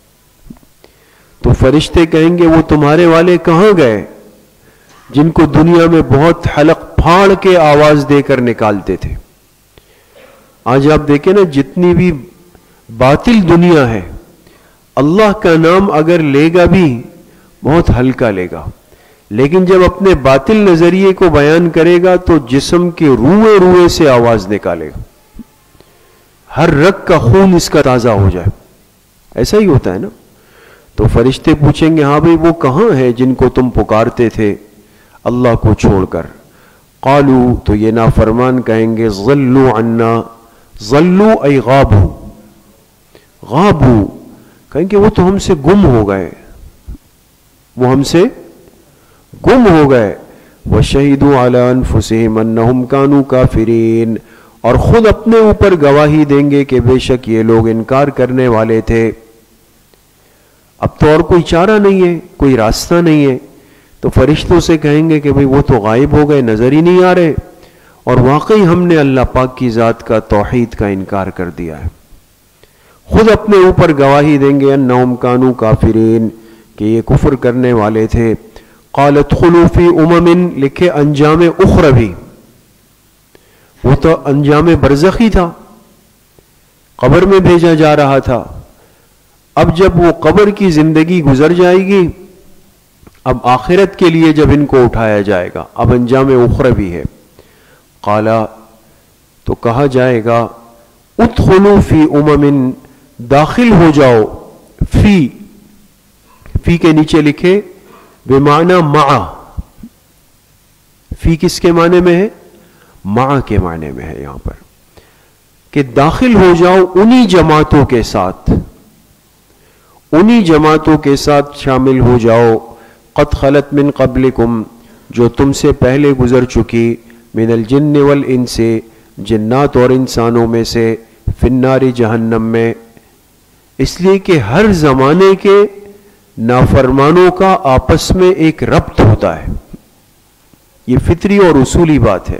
تو فرشتے کہیں گے وہ تمہارے والے کہاں گئے جن کو دنیا میں بہت حلق پھاڑ کے آواز دے کر نکالتے تھے۔ آج آپ دیکھیں نا جتنی بھی باطل دنیا ہے، اللہ کا نام اگر لے گا بھی بہت ہلکا لے گا، لیکن جب اپنے باطل نظریے کو بیان کرے گا تو جسم کے روئے روئے سے آواز نکالے گا، ہر رگ کا خون اس کا تازہ ہو جائے، ایسا ہی ہوتا ہے نا۔ تو فرشتے پوچھیں گے ہاں بھئی وہ کہاں ہے جن کو تم پکارتے تھے اللہ کو چھوڑ کر، قالو تو یہ نافرمان کہیں گے ضلوا عنا، ضلوا ای غابو، غابو کہیں گے وہ تو ہم سے گم ہو گئے، وہ ہم سے گم ہو گئے، وشہدوا علی انفسہم انہم کانوا کافرین، اور خود اپنے اوپر گواہی دیں گے کہ بے شک یہ لوگ انکار کرنے والے تھے۔ اب تو اور کوئی چارہ نہیں ہے، کوئی راستہ نہیں ہے، تو فرشتوں سے کہیں گے کہ بھئی وہ تو غائب ہو گئے، نظر ہی نہیں آ رہے، اور واقعی ہم نے اللہ پاک کی ذات کا توحید کا انکار کر دیا ہے۔ خود اپنے اوپر گواہی دیں گے انہم کانوا کافرین، کہ یہ کفر کرنے والے تھے۔ قال ادخلوا فی امم، لکھے انجام اخروی، وہ تو انجام برزخی تھا، قبر میں بھیجا جا رہا تھا، اب جب وہ قبر کی زندگی گزر جائے گی، اب آخرت کے لیے جب ان کو اٹھایا جائے گا، اب انجام اخروی ہے۔ قالا تو کہا جائے گا ادخلوا فی امم، داخل ہو جاؤ، فی فی کے نیچے لکھے بمعنی مع. فی کس کے معنی میں ہے؟ مع کے معنی میں ہے یہاں پر، کہ داخل ہو جاؤ انہی جماعتوں کے ساتھ، انہی جماعتوں کے ساتھ شامل ہو جاؤ. قد خلت من قبلکم، جو تم سے پہلے گزر چکی، من الجن والانس، جنات اور انسانوں میں سے، فی النار جہنم میں. اس لیے کہ ہر زمانے کے نافرمانوں کا آپس میں ایک ربط ہوتا ہے. یہ فطری اور اصولی بات ہے.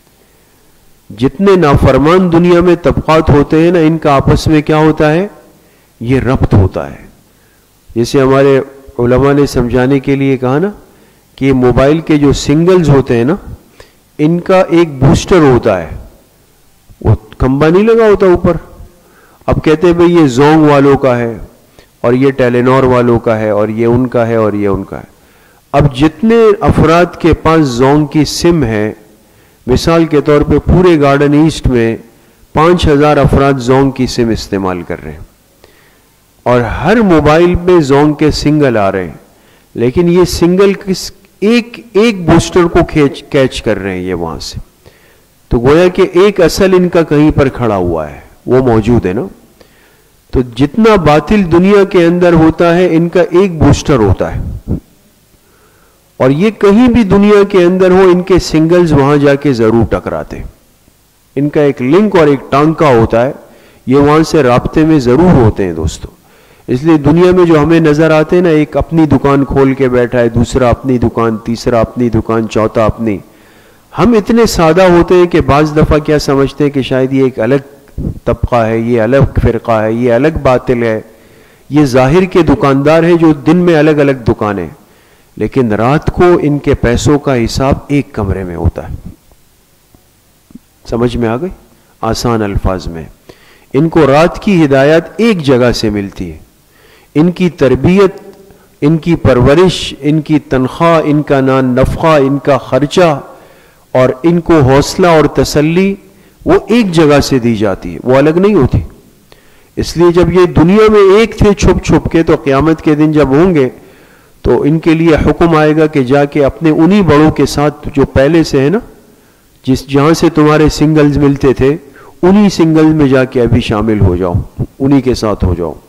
جتنے نافرمان دنیا میں طبقات ہوتے ہیں نا، ان کا آپس میں کیا ہوتا ہے؟ یہ ربط ہوتا ہے. جیسے ہمارے علماء نے سمجھانے کے لیے کہا نا کہ یہ موبائل کے جو سنگلز ہوتے ہیں نا، ان کا ایک بوسٹر ہوتا ہے، وہ کھمبا نہیں لگا ہوتا اوپر. اب کہتے ہیں بھئی یہ زونگ والوں کا ہے اور یہ ٹیلینور والوں کا ہے اور یہ ان کا ہے اور یہ ان کا ہے. اب جتنے افراد کے پاس زونگ کی سم ہے، مثال کے طور پہ پورے گارڈن ایسٹ میں پانچ ہزار افراد زونگ کی سم استعمال کر رہے ہیں، اور ہر موبائل میں زونگ کے سنگل آ رہے ہیں، لیکن یہ سنگل کس ایک ایک بوسٹر کو کھینچ کیچ کر رہے ہیں یہ وہاں سے. تو گویا کہ ایک اصل ان کا کہیں پر کھڑا ہوا ہے، وہ موجود ہے نا. تو جتنا باطل دنیا کے اندر ہوتا ہے، ان کا ایک بوسٹر ہوتا ہے، اور یہ کہیں بھی دنیا کے اندر ہو، ان کے سنگلز وہاں جا کے ضرور ٹکراتے ہیں. ان کا ایک لنک اور ایک ٹانکا ہوتا ہے، یہ وہاں سے رابطے میں ضرور ہوتے ہیں دوستو. اس لیے دنیا میں جو ہمیں نظر آتے ہیں نا، ایک اپنی دکان کھول کے بیٹھا ہے، دوسرا اپنی دکان، تیسرا اپنی دکان، چوتھا اپنی. ہم اتنے سادہ ہوتے ہیں کہ بعض دفعہ کیا سمجھتے ہیں کہ شاید یہ ایک الگ طبقہ ہے، یہ الگ فرقہ ہے، یہ الگ باطل ہے. یہ ظاہر کے دکاندار ہیں جو دن میں الگ الگ دکانیں، لیکن رات کو ان کے پیسوں کا حساب ایک کمرے میں ہوتا ہے. سمجھ میں آ گئی؟ آسان الفاظ میں، ان کو رات کی ہدایت ایک جگہ سے ملتی ہے. ان کی تربیت، ان کی پرورش، ان کی تنخواہ، ان کا نان نفقہ، ان کا خرچہ اور ان کو حوصلہ اور تسلی وہ ایک جگہ سے دی جاتی ہے، وہ الگ نہیں ہوتی. اس لیے جب یہ دنیا میں ایک تھے چھپ چھپ کے، تو قیامت کے دن جب ہوں گے تو ان کے لیے حکم آئے گا کہ جا کے اپنے انہی بڑوں کے ساتھ جو پہلے سے ہے نا، جس جہاں سے تمہارے سنگلز ملتے تھے، انہی سنگلز میں جا کے ابھی شامل ہو جاؤ، انہی کے ساتھ ہو جاؤ.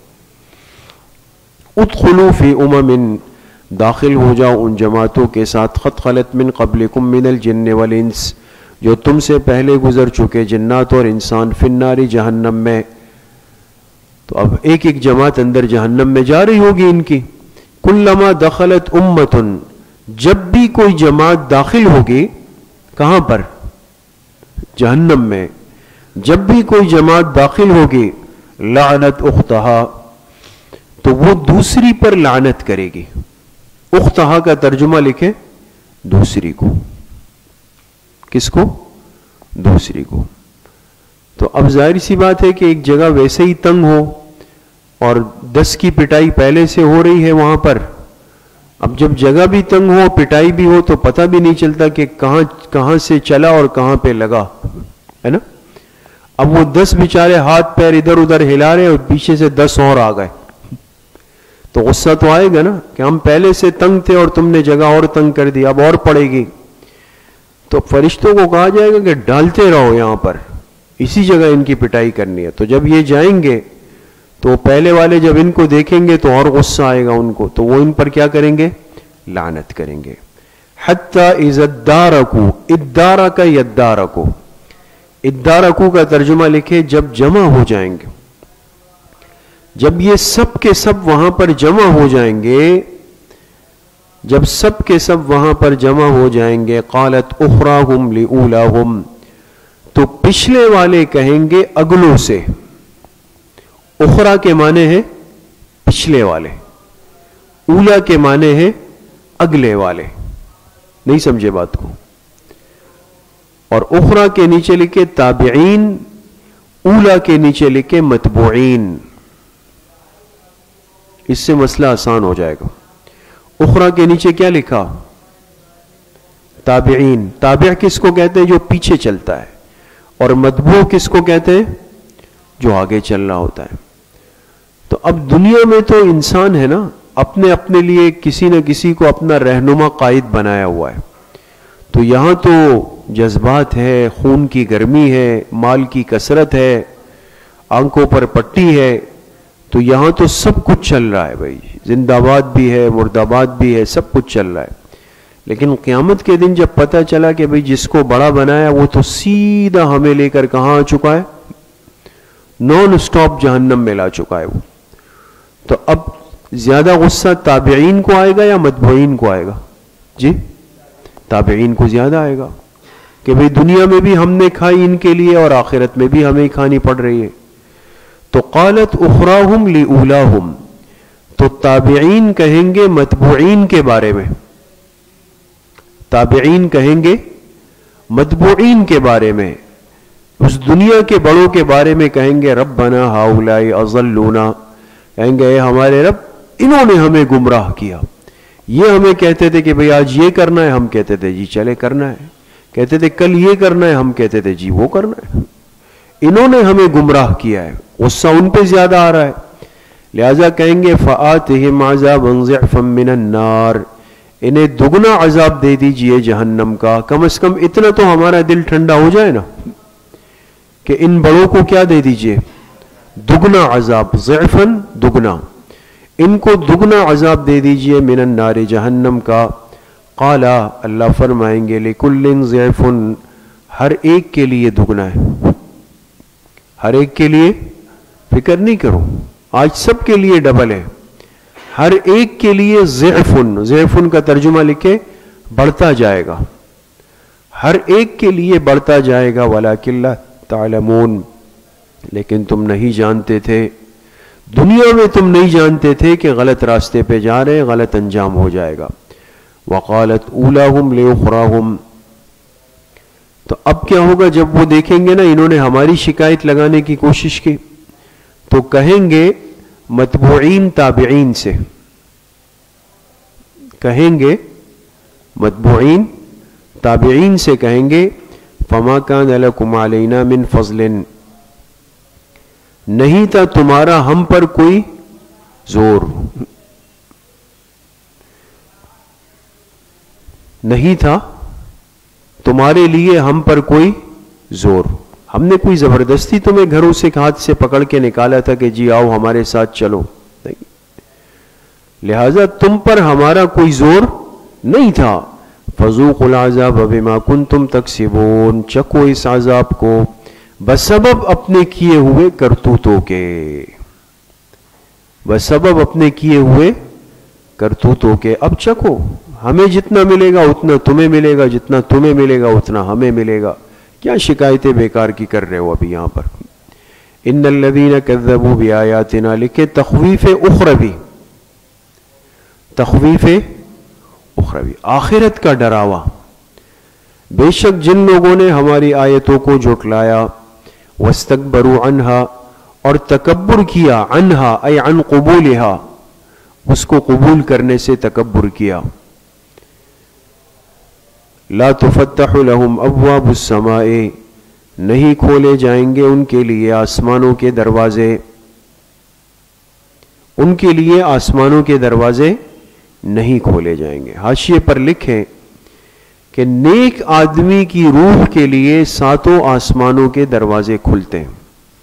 ادخلوا فی امم، داخل ہو جاؤ ان جماعتوں کے ساتھ، قد خلت من قبلکم من الجن والانس، جو تم سے پہلے گزر چکے جنات اور انسان، فی النار جہنم میں. تو اب ایک ایک جماعت اندر جہنم میں جا رہی ہوگی ان کی. کلما دخلت امت، جب بھی کوئی جماعت داخل ہوگی، کہاں پر؟ جہنم میں. جب بھی کوئی جماعت داخل ہوگی، لعنت اختہا، تو وہ دوسری پر لعنت کرے گی. اختہا کا ترجمہ لکھیں، دوسری کو. کس کو؟ دوسری کو. تو اب ظاہر سی بات ہے کہ ایک جگہ ویسے ہی تنگ ہو اور دس کی پٹائی پہلے سے ہو رہی ہے وہاں پر. اب جب جگہ بھی تنگ ہو، پٹائی بھی ہو، تو پتہ بھی نہیں چلتا کہ کہاں کہاں سے چلا اور کہاں پہ لگا، ہے نا. اب وہ دس بیچارے ہاتھ پیر ادھر ادھر ہلا رہے اور پیچھے سے دس اور آ گئے، تو غصہ تو آئے گا نا کہ ہم پہلے سے تنگ تھے اور تم نے جگہ اور تنگ کر دی، اب اور پڑے گی. تو فرشتوں کو کہا جائے گا کہ ڈالتے رہو یہاں پر، اسی جگہ ان کی پٹائی کرنی ہے. تو جب یہ جائیں گے تو پہلے والے جب ان کو دیکھیں گے تو اور غصہ آئے گا ان کو، تو وہ ان پر کیا کریں گے؟ لعنت کریں گے. حتی اذا ادارکو، ادارک یدارکو، ادارکو کا ترجمہ لکھے جب جمع ہو جائیں گے. جب یہ سب کے سب وہاں پر جمع ہو جائیں گے، جب سب کے سب وہاں پر جمع ہو جائیں گے، قالت اخراہم لأولاہم، تو پچھلے والے کہیں گے اگلوں سے. اخرا کے معنی ہے پچھلے والے، اولا کے معنی ہے اگلے والے. نہیں سمجھے بات کو؟ اور اخرا کے نیچے لکھے تابعین، اولا کے نیچے لکھے متبوعین. اس سے مسئلہ آسان ہو جائے گا. اخرا کے نیچے کیا لکھا؟ تابعین. تابع کس کو کہتے ہیں؟ جو پیچھے چلتا ہے. اور متبوع کس کو کہتے ہیں؟ جو آگے چل رہا ہوتا ہے. تو اب دنیا میں تو انسان ہے نا، اپنے اپنے لیے کسی نہ کسی کو اپنا رہنما قائد بنایا ہوا ہے. تو یہاں تو جذبات ہے، خون کی گرمی ہے، مال کی کثرت ہے، آنکھوں پر پٹی ہے، تو یہاں تو سب کچھ چل رہا ہے بھائی، زندہ باد بھی ہے، مرداباد بھی ہے، سب کچھ چل رہا ہے. لیکن قیامت کے دن جب پتہ چلا کہ بھائی جس کو بڑا بنایا وہ تو سیدھا ہمیں لے کر کہاں آ چکا ہے، نان سٹاپ جہنم میں لا چکا ہے وہ، تو اب زیادہ غصہ تابعین کو آئے گا یا متبوعین کو آئے گا؟ جی تابعین کو زیادہ آئے گا کہ بھئی دنیا میں بھی ہم نے کھائی ان کے لیے اور آخرت میں بھی ہمیں کھانی پڑ رہی ہے. تو قالت اخراہم لأولاہم، تو تابعین کہیں گے متبوعین کے بارے میں، تابعین کہیں گے متبوعین کے بارے میں، اس دنیا کے بڑوں کے بارے میں کہیں گے ربنا ہؤلاء اضلونا، کہیں گے اے ہمارے رب انہوں نے ہمیں گمراہ کیا. یہ ہمیں کہتے تھے کہ بھئی آج یہ کرنا ہے، ہم کہتے تھے جی چلے کرنا ہے، کہتے تھے کل یہ کرنا ہے، ہم کہتے تھے جی وہ کرنا ہے. انہوں نے ہمیں گمراہ کیا ہے، غصہ ان پہ زیادہ آ رہا ہے. لہذا کہیں گے فآتہم عذابا ضعفا من النار، انہیں دگنا عذاب دے دیجئے جہنم کا. کم از کم اتنا تو ہمارا دل ٹھنڈا ہو جائے نا کہ ان بڑوں کو کیا دے دیجئے، دگنا عذاب، ضعفا دگنا، ان کو دگنا عذاب دے دیجئے من النار جہنم کا. قال اللہ فرمائیں گے لکل ضعف، ہر ایک کے لیے دگنا ہے، ہر ایک کے لیے، فکر نہیں کرو آج سب کے لیے ڈبل ہے، ہر ایک کے لیے ضعف، ضعف کا ترجمہ لکھے بڑھتا جائے گا، ہر ایک کے لیے بڑھتا جائے گا. ولکن لا تعلمون، لیکن تم نہیں جانتے تھے، دنیا میں تم نہیں جانتے تھے کہ غلط راستے پہ جا رہے، غلط انجام ہو جائے گا. وقالت اولاہم لاخراہم، تو اب کیا ہوگا جب وہ دیکھیں گے نا انہوں نے ہماری شکایت لگانے کی کوشش کی، تو کہیں گے متبوعین تابعین سے، کہیں گے متبوعین تابعین سے کہیں گے فما کان لکم علینا من فضل، نہیں تھا تمہارا ہم پر کوئی زور، نہیں تھا تمہارے لیے ہم پر کوئی زور، ہم نے کوئی زبردستی تمہیں گھروں سے ہاتھ سے پکڑ کے نکالا تھا کہ جی آؤ ہمارے ساتھ چلو، نہیں، لہذا تم پر ہمارا کوئی زور نہیں تھا. فذوقوا العذاب بما کنتم تکسبون، چکو اس عذاب کو بسبب اپنے کیے ہوئے کرتوتوں کے، بسبب اپنے کیے ہوئے کرتوتوں کے. اب چکو، ہمیں جتنا ملے گا اتنا تمہیں ملے گا، جتنا تمہیں ملے گا اتنا ہمیں ملے گا. کیا شکایتیں بیکار کی کر رہے ہو ابھی یہاں پر. ان الذین کذبوا بآیاتنا، لکھے تخویف اخروی، تخویف اخروی آخرت کا ڈراوا. بے شک جن لوگوں نے ہماری آیتوں کو جھٹلایا، واستکبروا عنہا، اور تکبر کیا، عنہا ای عن قبولہا، اس کو قبول کرنے سے تکبر کیا. لا تفتح لهم ابواب السماء، نہیں کھولے جائیں گے ان کے لیے آسمانوں کے دروازے، ان کے لیے آسمانوں کے دروازے نہیں کھولے جائیں گے. حاشیے پر لکھیں کہ نیک آدمی کی روح کے لیے ساتوں آسمانوں کے دروازے کھلتے ہیں.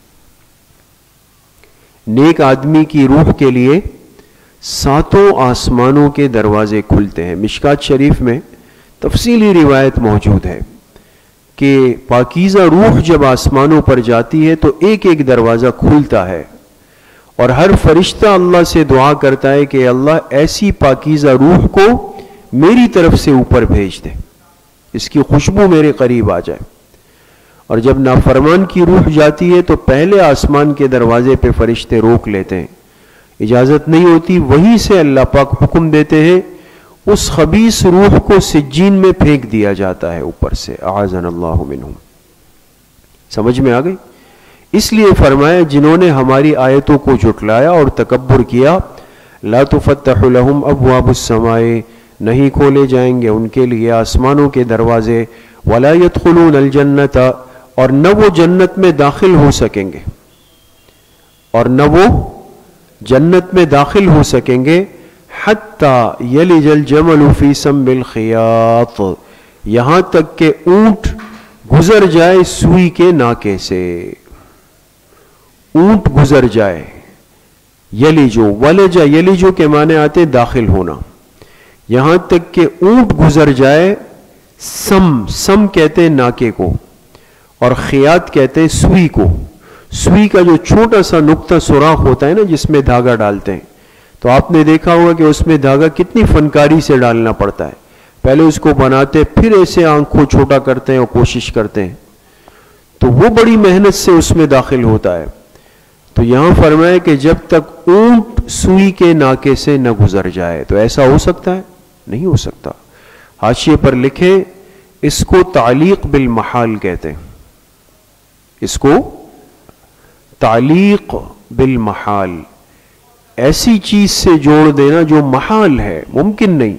نیک آدمی کی روح کے لیے ساتوں آسمانوں کے دروازے کھلتے ہیں. مشکات شریف میں تفصیلی روایت موجود ہے کہ پاکیزہ روح جب آسمانوں پر جاتی ہے تو ایک ایک دروازہ کھلتا ہے، اور ہر فرشتہ اللہ سے دعا کرتا ہے کہ اللہ ایسی پاکیزہ روح کو میری طرف سے اوپر بھیج دے، اس کی خوشبو میرے قریب آ جائے. اور جب نافرمان کی روح جاتی ہے تو پہلے آسمان کے دروازے پہ فرشتے روک لیتے ہیں، اجازت نہیں ہوتی، وہیں سے اللہ پاک حکم دیتے ہیں اس خبیث روح کو سجین میں پھینک دیا جاتا ہے اوپر سے. اعاذنا اللہ منہم. سمجھ میں آ گئی؟ اس لیے فرمایا جنہوں نے ہماری آیتوں کو جھٹلایا اور تکبر کیا، لا تفتح لهم ابواب السماء، نہیں کھولے جائیں گے ان کے لیے آسمانوں کے دروازے، ولا يدخلون الجنت، اور نہ وہ جنت میں داخل ہو سکیں گے، اور نہ وہ جنت میں داخل ہو سکیں گے، حتی یلج الجمل فی سم الخیاط، یہاں تک کہ اونٹ گزر جائے سوئی کے ناکے سے، اونٹ گزر جائے. یلیجو، ولجا یلیجو کے معنی آتے داخل ہونا. یہاں تک کہ اونٹ گزر جائے، سم سم کہتے ہیں ناکے کو، اور خیاط کہتے ہیں سوئی کو. سوئی کا جو چھوٹا سا نقطہ سوراخ ہوتا ہے نا جس میں دھاگا ڈالتے ہیں، تو آپ نے دیکھا ہوگا کہ اس میں دھاگا کتنی فنکاری سے ڈالنا پڑتا ہے. پہلے اس کو بناتے، پھر ایسے آنکھ کو چھوٹا کرتے ہیں اور کوشش کرتے ہیں، تو وہ بڑی محنت سے اس میں داخل ہوتا ہے. تو یہاں فرمائے کہ جب تک اونٹ سوئی کے ناکے سے نہ گزر جائے. تو ایسا ہو سکتا ہے؟ نہیں ہو سکتا. حاشیے پر لکھے اس کو تعلیق بالمحال کہتے ہیں، اس کو تعلیق بالمحال، ایسی چیز سے جوڑ دینا جو محال ہے، ممکن نہیں.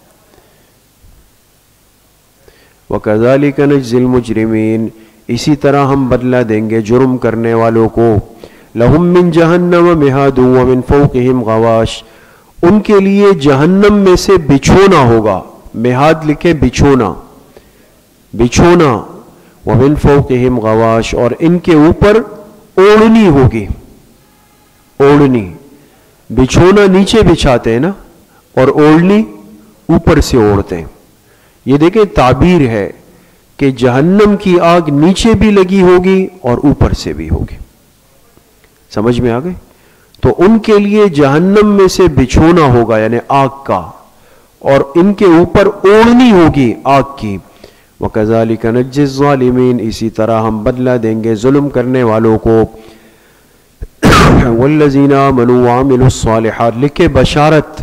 وَكَذَلِكَ نَجْزِي الْمُجْرِمِينَ، اسی طرح ہم بدلہ دیں گے جرم کرنے والوں کو. لَهُم مِّن جَهَنَّمَ مِهَادٌ وَمِن فَوْقِهِمْ غَوَاشٍ، ان کے لیے جہنم میں سے بچھونا ہوگا. مہاد لکھے بچھونا، بچھونا. وَمِن فَوْقِهِمْ غَوَاشٍ، اور ان کے اوپر اوڑھنی ہوگی. اوڑھنی، بچھونا نیچے بچھاتے ہیں نا، اور اوڑھنی اوپر سے اوڑھتے ہیں. یہ دیکھیں تعبیر ہے کہ جہنم کی آگ نیچے بھی لگی ہوگی اور اوپر سے بھی ہوگی. سمجھ میں آ گئی؟ تو ان کے لیے جہنم میں سے بچھونا ہوگا یعنی آگ کا، اور ان کے اوپر اوڑھنی ہوگی آگ کی. وَكَذَلِكَ نَجْزِي الظَّالِمِينَ، اسی طرح ہم بدلہ دیں گے ظلم کرنے والوں کو. وَالَّذِينَ آمَنُوا وَعَمِلُوا الصَّالِحَاتِ، لکھے بشارت.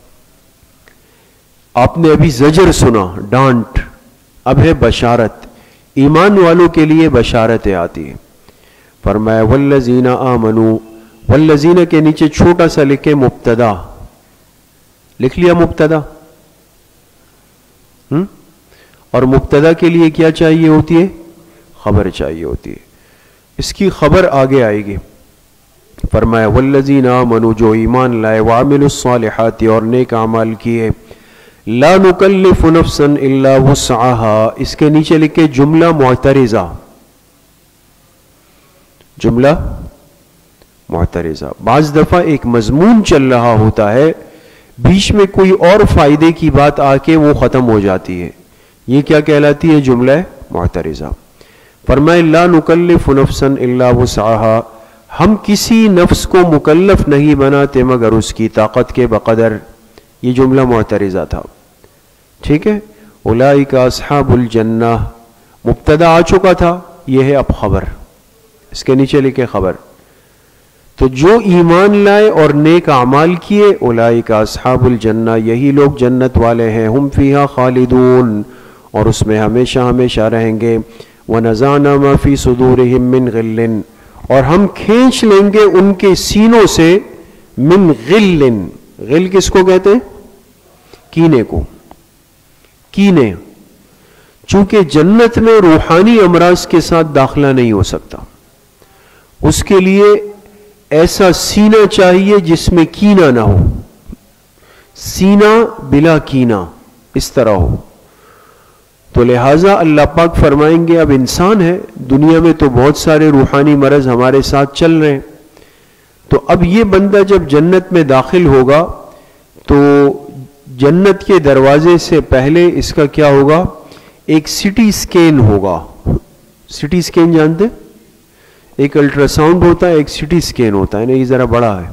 آپ نے ابھی زجر سنا، ڈانٹ، اب ہے بشارت. ایمان والوں کے لیے بشارتیں آتی ہیں. فرمایا والذین آمنوا، والذین کے نیچے چھوٹا سا لکھے مبتدا، لکھ لیا مبتدا. ہم اور مبتدا کے لیے کیا چاہیے ہوتی ہے؟ خبر چاہیے ہوتی ہے. اس کی خبر آگے آئے گی. فرمایا والذین آمنوا، جو ایمان لائے، وعملوا الصالحات، اور نیک اعمال کیے. لا نکلف نفسا الا وسعها، اس کے نیچے لکھے جملہ معترضہ، جملہ معترضہ. بعض دفعہ ایک مضمون چل رہا ہوتا ہے، بیچ میں کوئی اور فائدے کی بات آ کے وہ ختم ہو جاتی ہے، یہ کیا کہلاتی ہے؟ جملہ معترضہ. فرمائے لا نکلف نفسا الا وسعها، ہم کسی نفس کو مکلف نہیں بناتے مگر اس کی طاقت کے بقدر. یہ جملہ معترضہ تھا. ٹھیک ہے. اولئک اصحاب الجنہ، مبتدا آ چکا تھا، یہ ہے اب خبر، اس کے نیچے لکھے خبر. تو جو ایمان لائے اور نیک اعمال کیے، اولئک اصحاب الجنہ، یہی لوگ جنت والے ہیں. ہم فیہا خالدون، اور اس میں ہمیشہ ہمیشہ رہیں گے. ونزعنا ما فی صدورہم من غل، اور ہم کھینچ لیں گے ان کے سینوں سے من غل. غل کس کو کہتے ہیں؟ کینے کو. کینے، چونکہ جنت میں روحانی امراض کے ساتھ داخلہ نہیں ہو سکتا، اس کے لیے ایسا سینہ چاہیے جس میں کینہ نہ ہو، سینہ بلا کینہ، اس طرح ہو. تو لہٰذا اللہ پاک فرمائیں گے اب انسان ہے، دنیا میں تو بہت سارے روحانی مرض ہمارے ساتھ چل رہے ہیں، تو اب یہ بندہ جب جنت میں داخل ہوگا تو جنت کے دروازے سے پہلے اس کا کیا ہوگا؟ ایک سٹی سکین ہوگا. سٹی سکین جانتے؟ ایک الٹرا ساؤنڈ ہوتا ہے، ایک سٹی سکین ہوتا ہے نا، یہ ذرا بڑا ہے.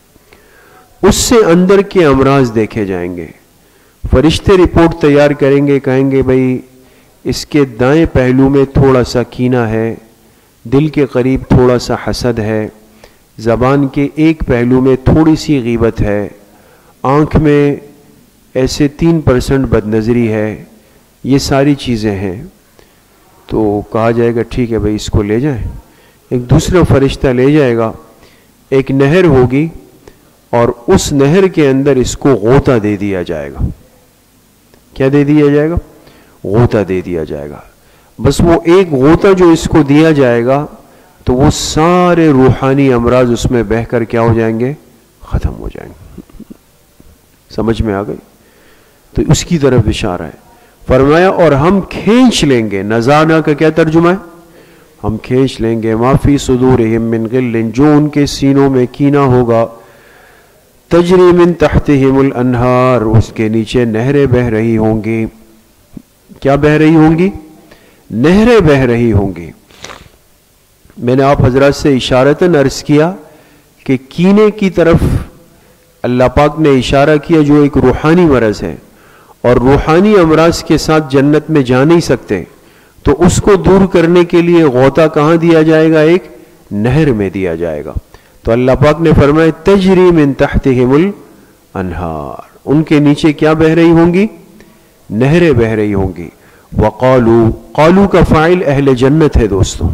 اس سے اندر کے امراض دیکھے جائیں گے. فرشتے رپورٹ تیار کریں گے، کہیں گے بھائی اس کے دائیں پہلو میں تھوڑا سا کینہ ہے، دل کے قریب تھوڑا سا حسد ہے، زبان کے ایک پہلو میں تھوڑی سی غیبت ہے، آنکھ میں ایسے تین پرسنٹ بد نظری ہے، یہ ساری چیزیں ہیں. تو کہا جائے گا ٹھیک ہے بھائی اس کو لے جائیں. ایک دوسرا فرشتہ لے جائے گا، ایک نہر ہوگی اور اس نہر کے اندر اس کو غوطہ دے دیا جائے گا. کیا دے دیا جائے گا؟ غوطہ دے دیا جائے گا. بس وہ ایک غوطہ جو اس کو دیا جائے گا تو وہ سارے روحانی امراض اس میں بہہ کر کیا ہو جائیں گے؟ ختم ہو جائیں گے. سمجھ میں آ گئی؟ تو اس کی طرف اشارہ ہے. فرمایا اور ہم کھینچ لیں گے. نزعنا کا کیا ترجمہ ہے؟ ہم کھینچ لیں گے. ما فی صدورہم من غل، جو ان کے سینوں میں کینہ ہوگا. تجری من تحتہم الانہار، اس کے نیچے نہریں بہہ رہی ہوں گی. کیا بہہ رہی ہوں گی؟ نہریں بہہ رہی ہوں گی. میں نے آپ حضرات سے اشارتاً عرض کیا کہ کینے کی طرف اللہ پاک نے اشارہ کیا جو ایک روحانی مرض ہے، اور روحانی امراض کے ساتھ جنت میں جا نہیں سکتے، تو اس کو دور کرنے کے لیے غوطہ کہاں دیا جائے گا؟ ایک نہر میں دیا جائے گا. تو اللہ پاک نے فرمایا تجری من تحتہم الانہار، ان کے نیچے کیا بہہ رہی ہوں گی؟ نہریں بہہ رہی ہوں گی. وقالو، قالو کا فاعل اہل جنت ہے دوستوں،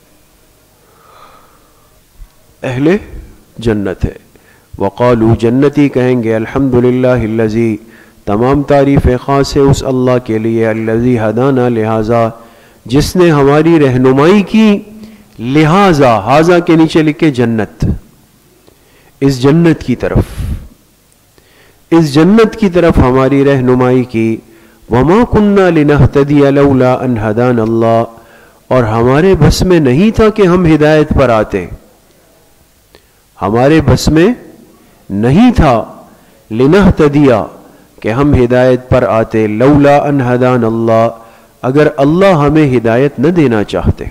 اہل جنت ہے. وقالو، جنتی کہیں گے الحمدللہ الذی، تمام تعریف خاص ہے اس اللہ کے لیے، الذی ہدانا لہذا، جس نے ہماری رہنمائی کی. لہذا، ہاذا کے نیچے لکھے جنت، اس جنت کی طرف، اس جنت کی طرف ہماری رہنمائی کی. وما کننا لنہتدی لولا ان ہدانا اللہ، اور ہمارے بس میں نہیں تھا کہ ہم ہدایت پر آتے، ہمارے بس میں نہیں تھا لنہتدیا، کہ ہم ہدایت پر آتے. لولا ان ہدانا اللہ، اگر اللہ ہمیں ہدایت نہ دینا چاہتے،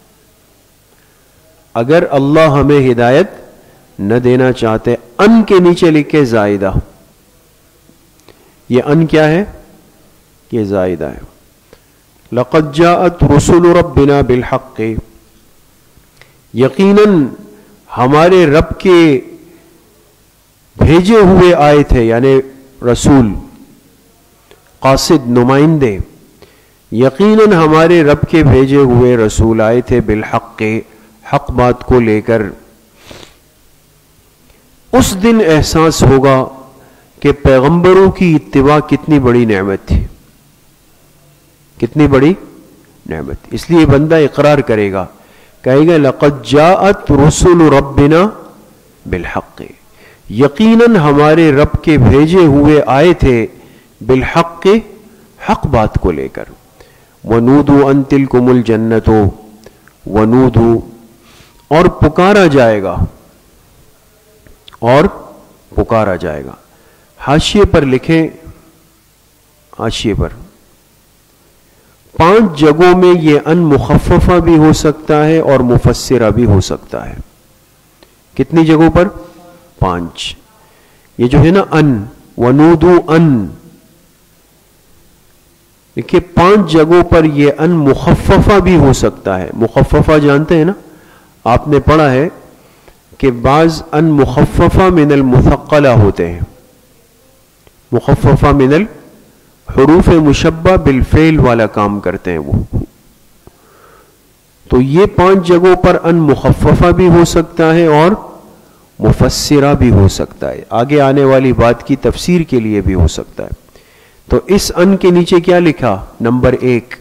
اگر اللہ ہمیں ہدایت نہ دینا چاہتے. ان کے نیچے لکھے زائدہ، یہ ان کیا ہے؟ یہ زائدہ ہے. لقد جاءت رسول ربنا بالحق، یقیناً ہمارے رب کے بھیجے ہوئے آئے تھے، یعنی رسول، قاصد، نمائندے. یقیناً ہمارے رب کے بھیجے ہوئے رسول آئے تھے بالحق، حق بات کو لے کر. اس دن احساس ہوگا کہ پیغمبروں کی اتباع کتنی بڑی نعمت تھی، کتنی بڑی نعمت. اس لیے بندہ اقرار کرے گا، کہے گا لقد جاءت رسول ربنا بالحق، یقیناً ہمارے رب کے بھیجے ہوئے آئے تھے بالحق، حق بات کو لے کر. ونودوا ان تلکم الجنت، ونودوا، اور پکارا جائے گا، اور پکارا جائے گا. حاشیے پر لکھیں، حاشیے پر پانچ جگہوں میں یہ ان مخففہ بھی ہو سکتا ہے اور مفسرہ بھی ہو سکتا ہے. کتنی جگہوں پر؟ پانچ. یہ جو ہے نا ان، ونودو ان، دیکھیے پانچ جگہوں پر یہ ان مخففہ بھی ہو سکتا ہے. مخففہ جانتے ہیں نا، آپ نے پڑھا ہے کہ بعض ان مخففہ من المثقلہ ہوتے ہیں. مخففہ من الحروف مشبہ بالفعل والا کام کرتے ہیں وہ. تو یہ پانچ جگہوں پر ان مخففہ بھی ہو سکتا ہے اور مفسرہ بھی ہو سکتا ہے. آگے آنے والی بات کی تفسیر کے لیے بھی ہو سکتا ہے. تو اس ان کے نیچے کیا لکھا؟ نمبر ایک.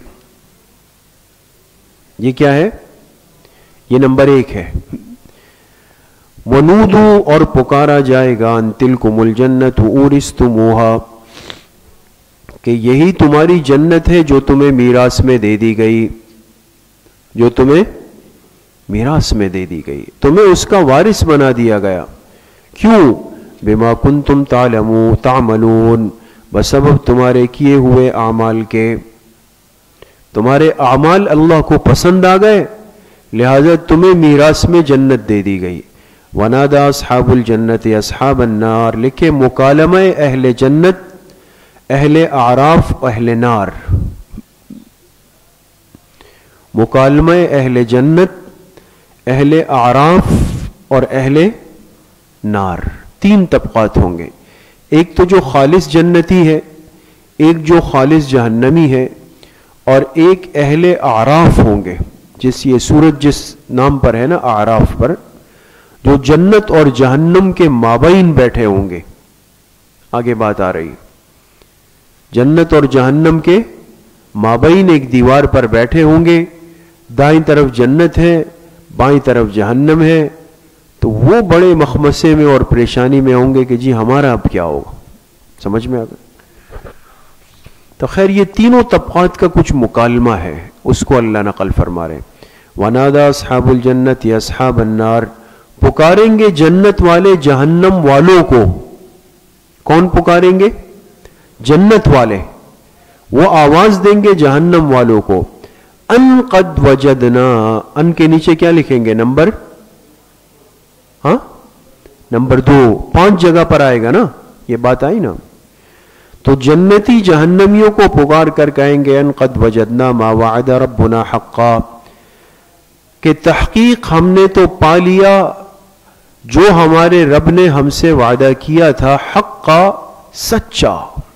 یہ کیا ہے؟ یہ نمبر ایک ہے. ونودو، اور پکارا جائے گا، ان تلکم الجنت اورثتموہا، کہ یہی تمہاری جنت ہے جو تمہیں میراث میں دے دی گئی، جو تمہیں میراث میں دے دی گئی، تمہیں اس کا وارث بنا دیا گیا. کیوں؟ بما کنتم تعلمون تعملون، بسبب تمہارے کیے ہوئے اعمال کے. تمہارے اعمال اللہ کو پسند آ گئے، لہذا تمہیں میراث میں جنت دے دی گئی. ونادا اصحاب الجنت اصحاب النار، لکھے مکالمہ اہل جنت، اہل اعراف، اہل نار. مکالمہ اہل جنت، اہل اعراف اور اہل نار، تین طبقات ہوں گے. ایک تو جو خالص جنتی ہے، ایک جو خالص جہنمی ہے، اور ایک اہل اعراف ہوں گے. جس یہ سورج جس نام پر ہے نا، اعراف پر، جو جنت اور جہنم کے مابین بیٹھے ہوں گے. آگے بات آ رہی ہے. جنت اور جہنم کے مابین ایک دیوار پر بیٹھے ہوں گے. دائیں طرف جنت ہے، بائیں طرف جہنم ہے. تو وہ بڑے مخمسے میں اور پریشانی میں ہوں گے کہ جی ہمارا اب کیا ہوگا، سمجھ میں آ گیا؟ تو خیر یہ تینوں طبقات کا کچھ مکالمہ ہے، اس کو اللہ نقل فرما رہے ہیں۔ وَنَادَى أَصْحَابُ الْجَنَّةِ أَصْحَابَ النَّارِ، پکاریں گے جنت والے جہنم والوں کو۔ کون پکاریں گے؟ جنت والے، وہ آواز دیں گے جہنم والوں کو، ان قد وجدنا، ان کے نیچے کیا لکھیں گے؟ نمبر ہاں نمبر دو، پانچ جگہ پر آئے گا نا، یہ بات آئی نا۔ تو جنتی جہنمیوں کو پکار کر کہیں گے ان قد وجدنا ما وعد ربنا حقا، کہ تحقیق ہم نے تو پا لیا جو ہمارے رب نے ہم سے وعدہ کیا تھا، حقا، سچا۔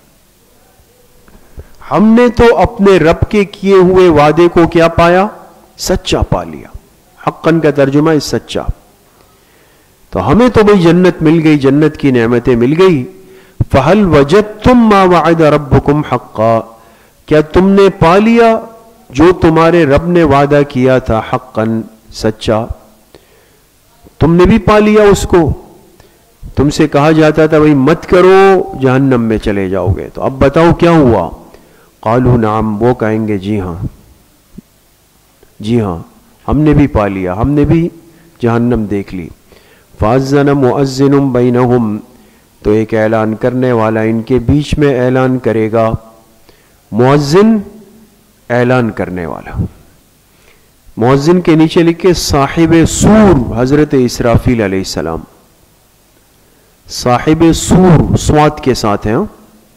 ہم نے تو اپنے رب کے کیے ہوئے وعدے کو کیا پایا؟ سچا پا لیا۔ حقاً کا ترجمہ ہے سچا۔ تو ہمیں تو بھئی جنت مل گئی، جنت کی نعمتیں مل گئی۔ فَهَلْ وَجَدْتُمْ مَا وَعَدَ رَبُّكُمْ حَقًّا، کیا تم نے پا لیا جو تمہارے رب نے وعدہ کیا تھا، حقاً، سچا؟ تم نے بھی پا لیا اس کو؟ تم سے کہا جاتا تھا بھئی مت کرو جہنم میں چلے جاؤ گے، تو اب بتاؤ کیا ہوا؟ قالوا نعم، وہ کہیں گے جی ہاں جی ہاں ہم نے بھی پا لیا، ہم نے بھی جہنم دیکھ لی۔ فَأَذَّنَ مُؤَذِّنٌ بَيْنَهُمْ، تو ایک اعلان کرنے والا ان کے بیچ میں اعلان کرے گا۔ مؤذن اعلان کرنے والا، مؤذن کے نیچے لکھے صاحب سور، حضرت اسرافیل علیہ السلام۔ صاحب سور سوات کے ساتھ ہیں۔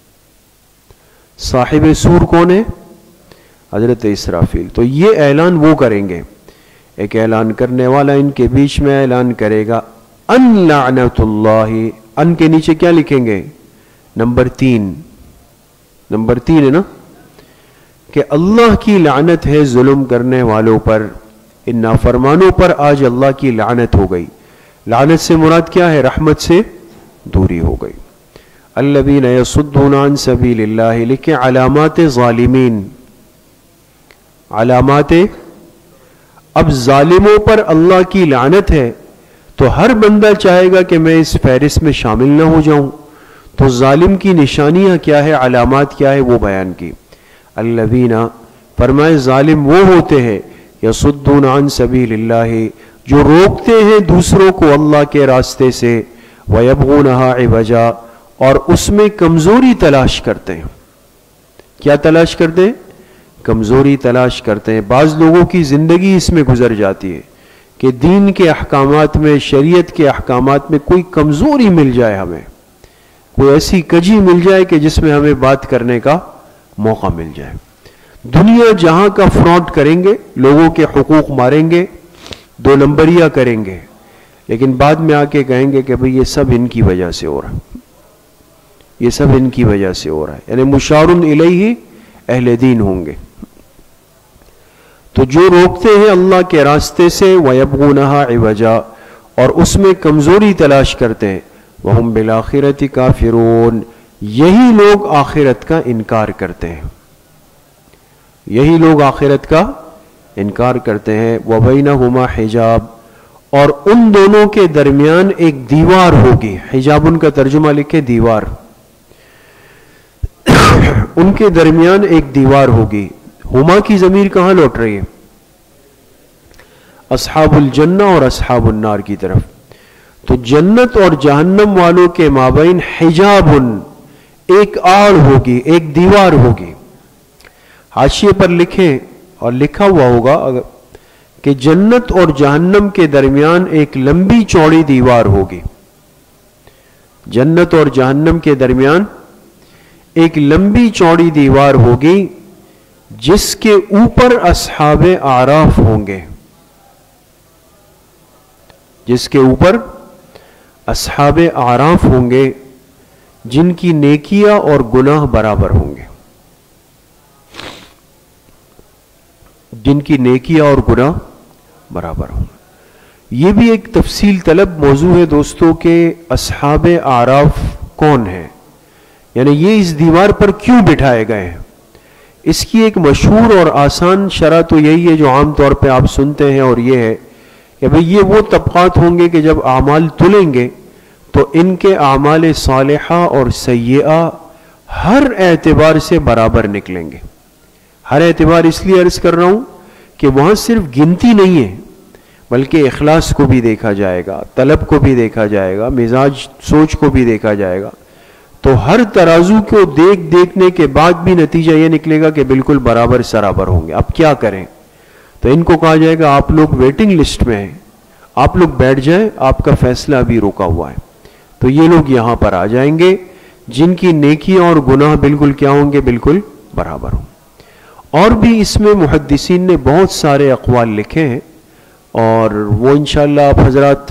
صاحب سور کون ہے؟ حضرت اسرافیل۔ تو یہ اعلان وہ کریں گے، ایک اعلان کرنے والا ان کے بیچ میں اعلان کرے گا، ان لعنت اللہ، ان کے نیچے کیا لکھیں گے؟ نمبر تین، نمبر تین ہے نا، کہ اللہ کی لعنت ہے ظلم کرنے والوں پر، ان نافرمانوں پر آج اللہ کی لعنت ہو گئی۔ لعنت سے مراد کیا ہے؟ رحمت سے دوری ہو گئی۔ الذین یصدون عن سبیل اللہ، لکھیں علامات ظالمین، علامات، اب ظالموں پر اللہ کی لعنت ہے تو ہر بندہ چاہے گا کہ میں اس فہرست میں شامل نہ ہو جاؤں، تو ظالم کی نشانیاں کیا ہے، علامات کیا ہے، وہ بیان کی۔ الذین، فرمائے ظالم وہ ہوتے ہیں یصدون عن سبیل اللہ، جو روکتے ہیں دوسروں کو اللہ کے راستے سے، ویبغونہا عوجا، اور اس میں کمزوری تلاش کرتے ہیں۔ کیا تلاش کرتے ہیں؟ کمزوری تلاش کرتے ہیں۔ بعض لوگوں کی زندگی اس میں گزر جاتی ہے کہ دین کے احکامات میں، شریعت کے احکامات میں کوئی کمزوری مل جائے، ہمیں کوئی ایسی کجی مل جائے کہ جس میں ہمیں بات کرنے کا موقع مل جائے۔ دنیا جہاں کا فراڈ کریں گے، لوگوں کے حقوق ماریں گے، دو نمبریاں کریں گے، لیکن بعد میں آ کے کہیں گے کہ بھئی یہ سب ان کی وجہ سے ہو رہا ہے، یہ سب ان کی وجہ سے ہو رہا ہے، یعنی مشار الیہ اہل دین ہوں گے۔ تو جو روکتے ہیں اللہ کے راستے سے، وَيَبْغُونَهَا عِوَجًا، اور اس میں کمزوری تلاش کرتے ہیں، وَهُمْ بِالْآخِرَةِ كَافِرُونَ، یہی لوگ آخرت کا انکار کرتے ہیں، یہی لوگ آخرت کا انکار کرتے ہیں۔ وَبَيْنَهُمَا حِجَاب، اور ان دونوں کے درمیان ایک دیوار ہوگی۔ حجاب ان کا ترجمہ لکھے دیوار، ان کے درمیان ایک دیوار ہوگی۔ ہما کی ضمیر کہاں لوٹ رہی ہے؟ اصحاب الجنہ اور اصحاب النار کی طرف۔ تو جنت اور جہنم والوں کے مابین حجاب، ایک آڑ ہوگی، ایک دیوار ہوگی۔ حاشیے پر لکھیں اور لکھا ہوا ہوگا کہ جنت اور جہنم کے درمیان ایک لمبی چوڑی دیوار ہوگی۔ جنت اور جہنم کے درمیان ایک لمبی چوڑی دیوار ہوگی، جس کے اوپر اصحاب اعراف ہوں گے، جس کے اوپر اصحاب اعراف ہوں گے، جن کی نیکیاں اور گناہ برابر ہوں گے، جن کی نیکیاں اور گناہ برابر ہوں گے۔ یہ بھی ایک تفصیل طلب موضوع ہے دوستوں کہ اصحاب اعراف کون ہیں، یعنی یہ اس دیوار پر کیوں بٹھائے گئے ہیں۔ اس کی ایک مشہور اور آسان شرح تو یہی ہے جو عام طور پہ آپ سنتے ہیں، اور یہ ہے کہ بھئی یہ وہ طبقات ہوں گے کہ جب اعمال تلیں گے تو ان کے اعمال صالحہ اور سیئہ ہر اعتبار سے برابر نکلیں گے. ہر اعتبار اس لیے عرض کر رہا ہوں کہ وہاں صرف گنتی نہیں ہے بلکہ اخلاص کو بھی دیکھا جائے گا, طلب کو بھی دیکھا جائے گا, مزاج سوچ کو بھی دیکھا جائے گا. تو ہر ترازو کو دیکھ دیکھنے کے بعد بھی نتیجہ یہ نکلے گا کہ بالکل برابر سرابر ہوں گے. اب کیا کریں؟ تو ان کو کہا جائے گا آپ لوگ ویٹنگ لسٹ میں ہیں, آپ لوگ بیٹھ جائیں, آپ کا فیصلہ ابھی رکا ہوا ہے. تو یہ لوگ یہاں پر آ جائیں گے جن کی نیکیاں اور گناہ بالکل کیا ہوں گے, بالکل برابر ہوں. اور بھی اس میں محدثین نے بہت سارے اقوال لکھے ہیں اور وہ انشاءاللہ آپ حضرات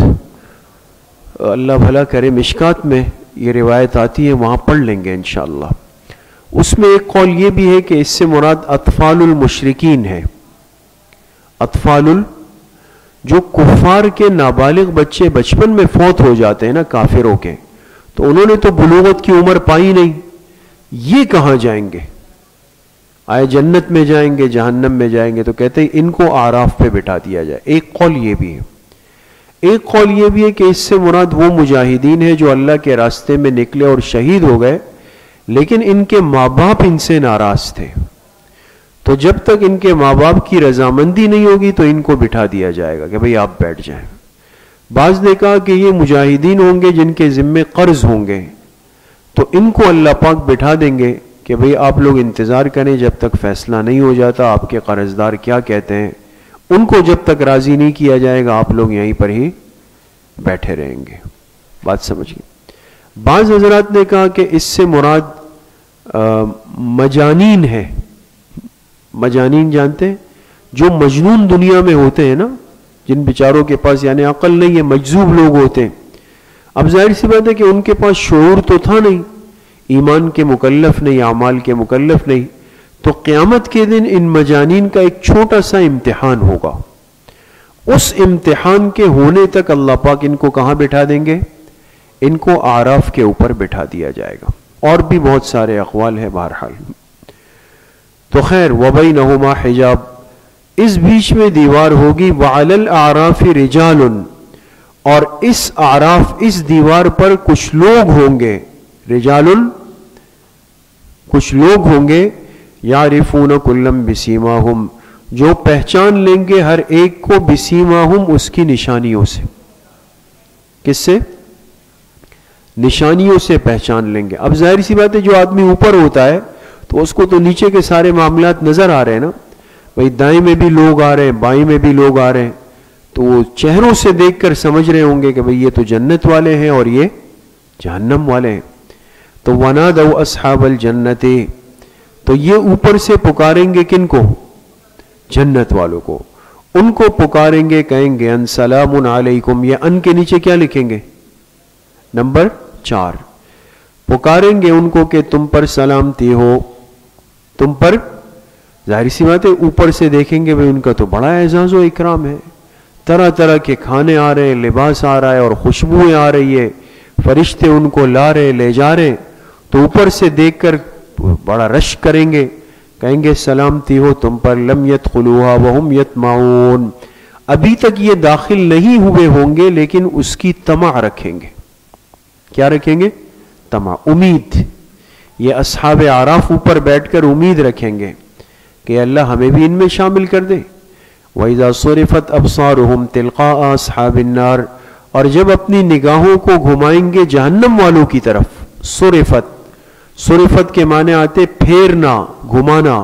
اللہ بھلا کرے مشکات میں یہ روایت آتی ہے وہاں پڑھ لیں گے انشاءاللہ. اس میں ایک قول یہ بھی ہے کہ اس سے مراد اطفال المشرکین ہے. اطفال ال جو کفار کے نابالغ بچے بچپن میں فوت ہو جاتے ہیں نا کافروں کے, تو انہوں نے تو بلوغت کی عمر پائی نہیں, یہ کہاں جائیں گے؟ آئے جنت میں جائیں گے, جہنم میں جائیں گے؟ تو کہتے ہیں ان کو آراف پہ بٹھا دیا جائے. ایک قول یہ بھی ہے. ایک قول یہ بھی ہے کہ اس سے مراد وہ مجاہدین ہیں جو اللہ کے راستے میں نکلے اور شہید ہو گئے لیکن ان کے ماں باپ ان سے ناراض تھے, تو جب تک ان کے ماں باپ کی رضامندی نہیں ہوگی تو ان کو بٹھا دیا جائے گا کہ بھئی آپ بیٹھ جائیں. بعض نے کہا کہ یہ مجاہدین ہوں گے جن کے ذمے قرض ہوں گے, تو ان کو اللہ پاک بٹھا دیں گے کہ بھئی آپ لوگ انتظار کریں جب تک فیصلہ نہیں ہو جاتا آپ کے قرض دار کیا کہتے ہیں, ان کو جب تک راضی نہیں کیا جائے گا آپ لوگ یہیں پر ہی بیٹھے رہیں گے. بات سمجھ گئے؟ بعض حضرات نے کہا کہ اس سے مراد مجانین ہے. مجانین جانتے ہیں؟ جو مجنون دنیا میں ہوتے ہیں نا, جن بیچاروں کے پاس یعنی عقل نہیں ہے, مجذوب لوگ ہوتے ہیں. اب ظاہر سی بات ہے کہ ان کے پاس شعور تو تھا نہیں, ایمان کے مکلف نہیں, اعمال کے مکلف نہیں, تو قیامت کے دن ان مجانین کا ایک چھوٹا سا امتحان ہوگا. اس امتحان کے ہونے تک اللہ پاک ان کو کہاں بٹھا دیں گے؟ ان کو اعراف کے اوپر بٹھا دیا جائے گا. اور بھی بہت سارے اقوال ہیں بہرحال. تو خیر وبینہما حجاب, اس بیچ میں دیوار ہوگی. وعلی الاعراف رجال, اور اس اعراف اس دیوار پر کچھ لوگ ہوں گے. رجال کچھ لوگ ہوں گے. یعرفون کلم بسیماہم, جو پہچان لیں گے ہر ایک کو بسیماہم اس کی نشانیوں سے. کس سے؟ نشانیوں سے پہچان لیں گے. اب ظاہر سی بات ہے جو آدمی اوپر ہوتا ہے تو اس کو تو نیچے کے سارے معاملات نظر آ رہے ہیں نا, بھئی دائیں میں بھی لوگ آ رہے ہیں, بائیں میں بھی لوگ آ رہے ہیں, تو وہ چہروں سے دیکھ کر سمجھ رہے ہوں گے کہ بھئی یہ تو جنت والے ہیں اور یہ جہنم والے ہیں. تو وَنَادَوْا أَصْحَابَ الْجَنَّةِ, تو یہ اوپر سے پکاریں گے کن کو؟ جنت والوں کو. ان کو پکاریں گے, کہیں گے ان سلام علیکم. یہ ان کے نیچے کیا لکھیں گے؟ نمبر چار. پکاریں گے ان کو کہ تم پر سلامتی ہو, تم پر. ظاہر سی بات ہے اوپر سے دیکھیں گے بھئی ان کا تو بڑا اعزاز و اکرام ہے, طرح طرح کے کھانے آ رہے ہیں, لباس آ رہا ہے اور خوشبوئیں آ رہی ہے, فرشتے ان کو لا رہے لے جا رہے, تو اوپر سے دیکھ کر بڑا رش کریں گے, کہیں گے سلامتی ہو تم پر. لم يدخلوها وهم يطمعون, ابھی تک یہ داخل نہیں ہوئے ہوں گے لیکن اس کی طمع رکھیں گے. کیا رکھیں گے؟ طمع, امید. یہ اصحاب اعراف اوپر بیٹھ کر امید رکھیں گے کہ اللہ ہمیں بھی ان میں شامل کر دے. وَإِذَا صُرِفَتْ أَبْصَارُهُمْ تِلْقَاءَ أَصْحَابِ النَّارِ, اور جب اپنی نگاہوں کو گھمائیں گے جہنم والوں کی طرف. صرفت, صرفت کے معنی آتے پھیرنا, گھمانا.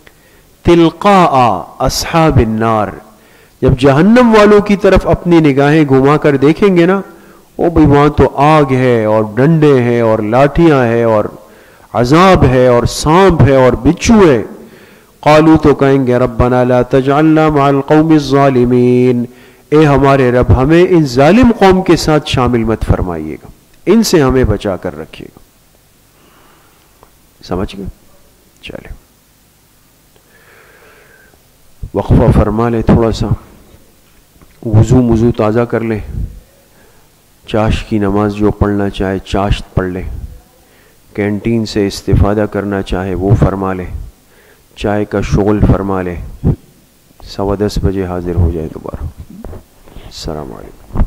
تلقاء اصحاب النار, جب جہنم والوں کی طرف اپنی نگاہیں گھما کر دیکھیں گے نا, او بھئی وہاں تو آگ ہے اور ڈنڈے ہیں اور لاٹھیاں ہیں اور عذاب ہے اور سانپ ہے اور بچھو ہے. قالو, تو کہیں گے ربنا لا تجعلنا مع القوم الظالمین, اے ہمارے رب ہمیں ان ظالم قوم کے ساتھ شامل مت فرمائیے گا, ان سے ہمیں بچا کر رکھیے گا. سمجھ گئے؟ چلے وقفہ فرما لیں, تھوڑا سا وضو مضو تازہ کر لیں, چاش کی نماز جو پڑھنا چاہے چاشت پڑھ لیں, کینٹین سے استفادہ کرنا چاہے وہ فرما لیں, چائے کا شغل فرما لیں, سوا دس بجے حاضر ہو جائے دوبارہ. السلام علیکم.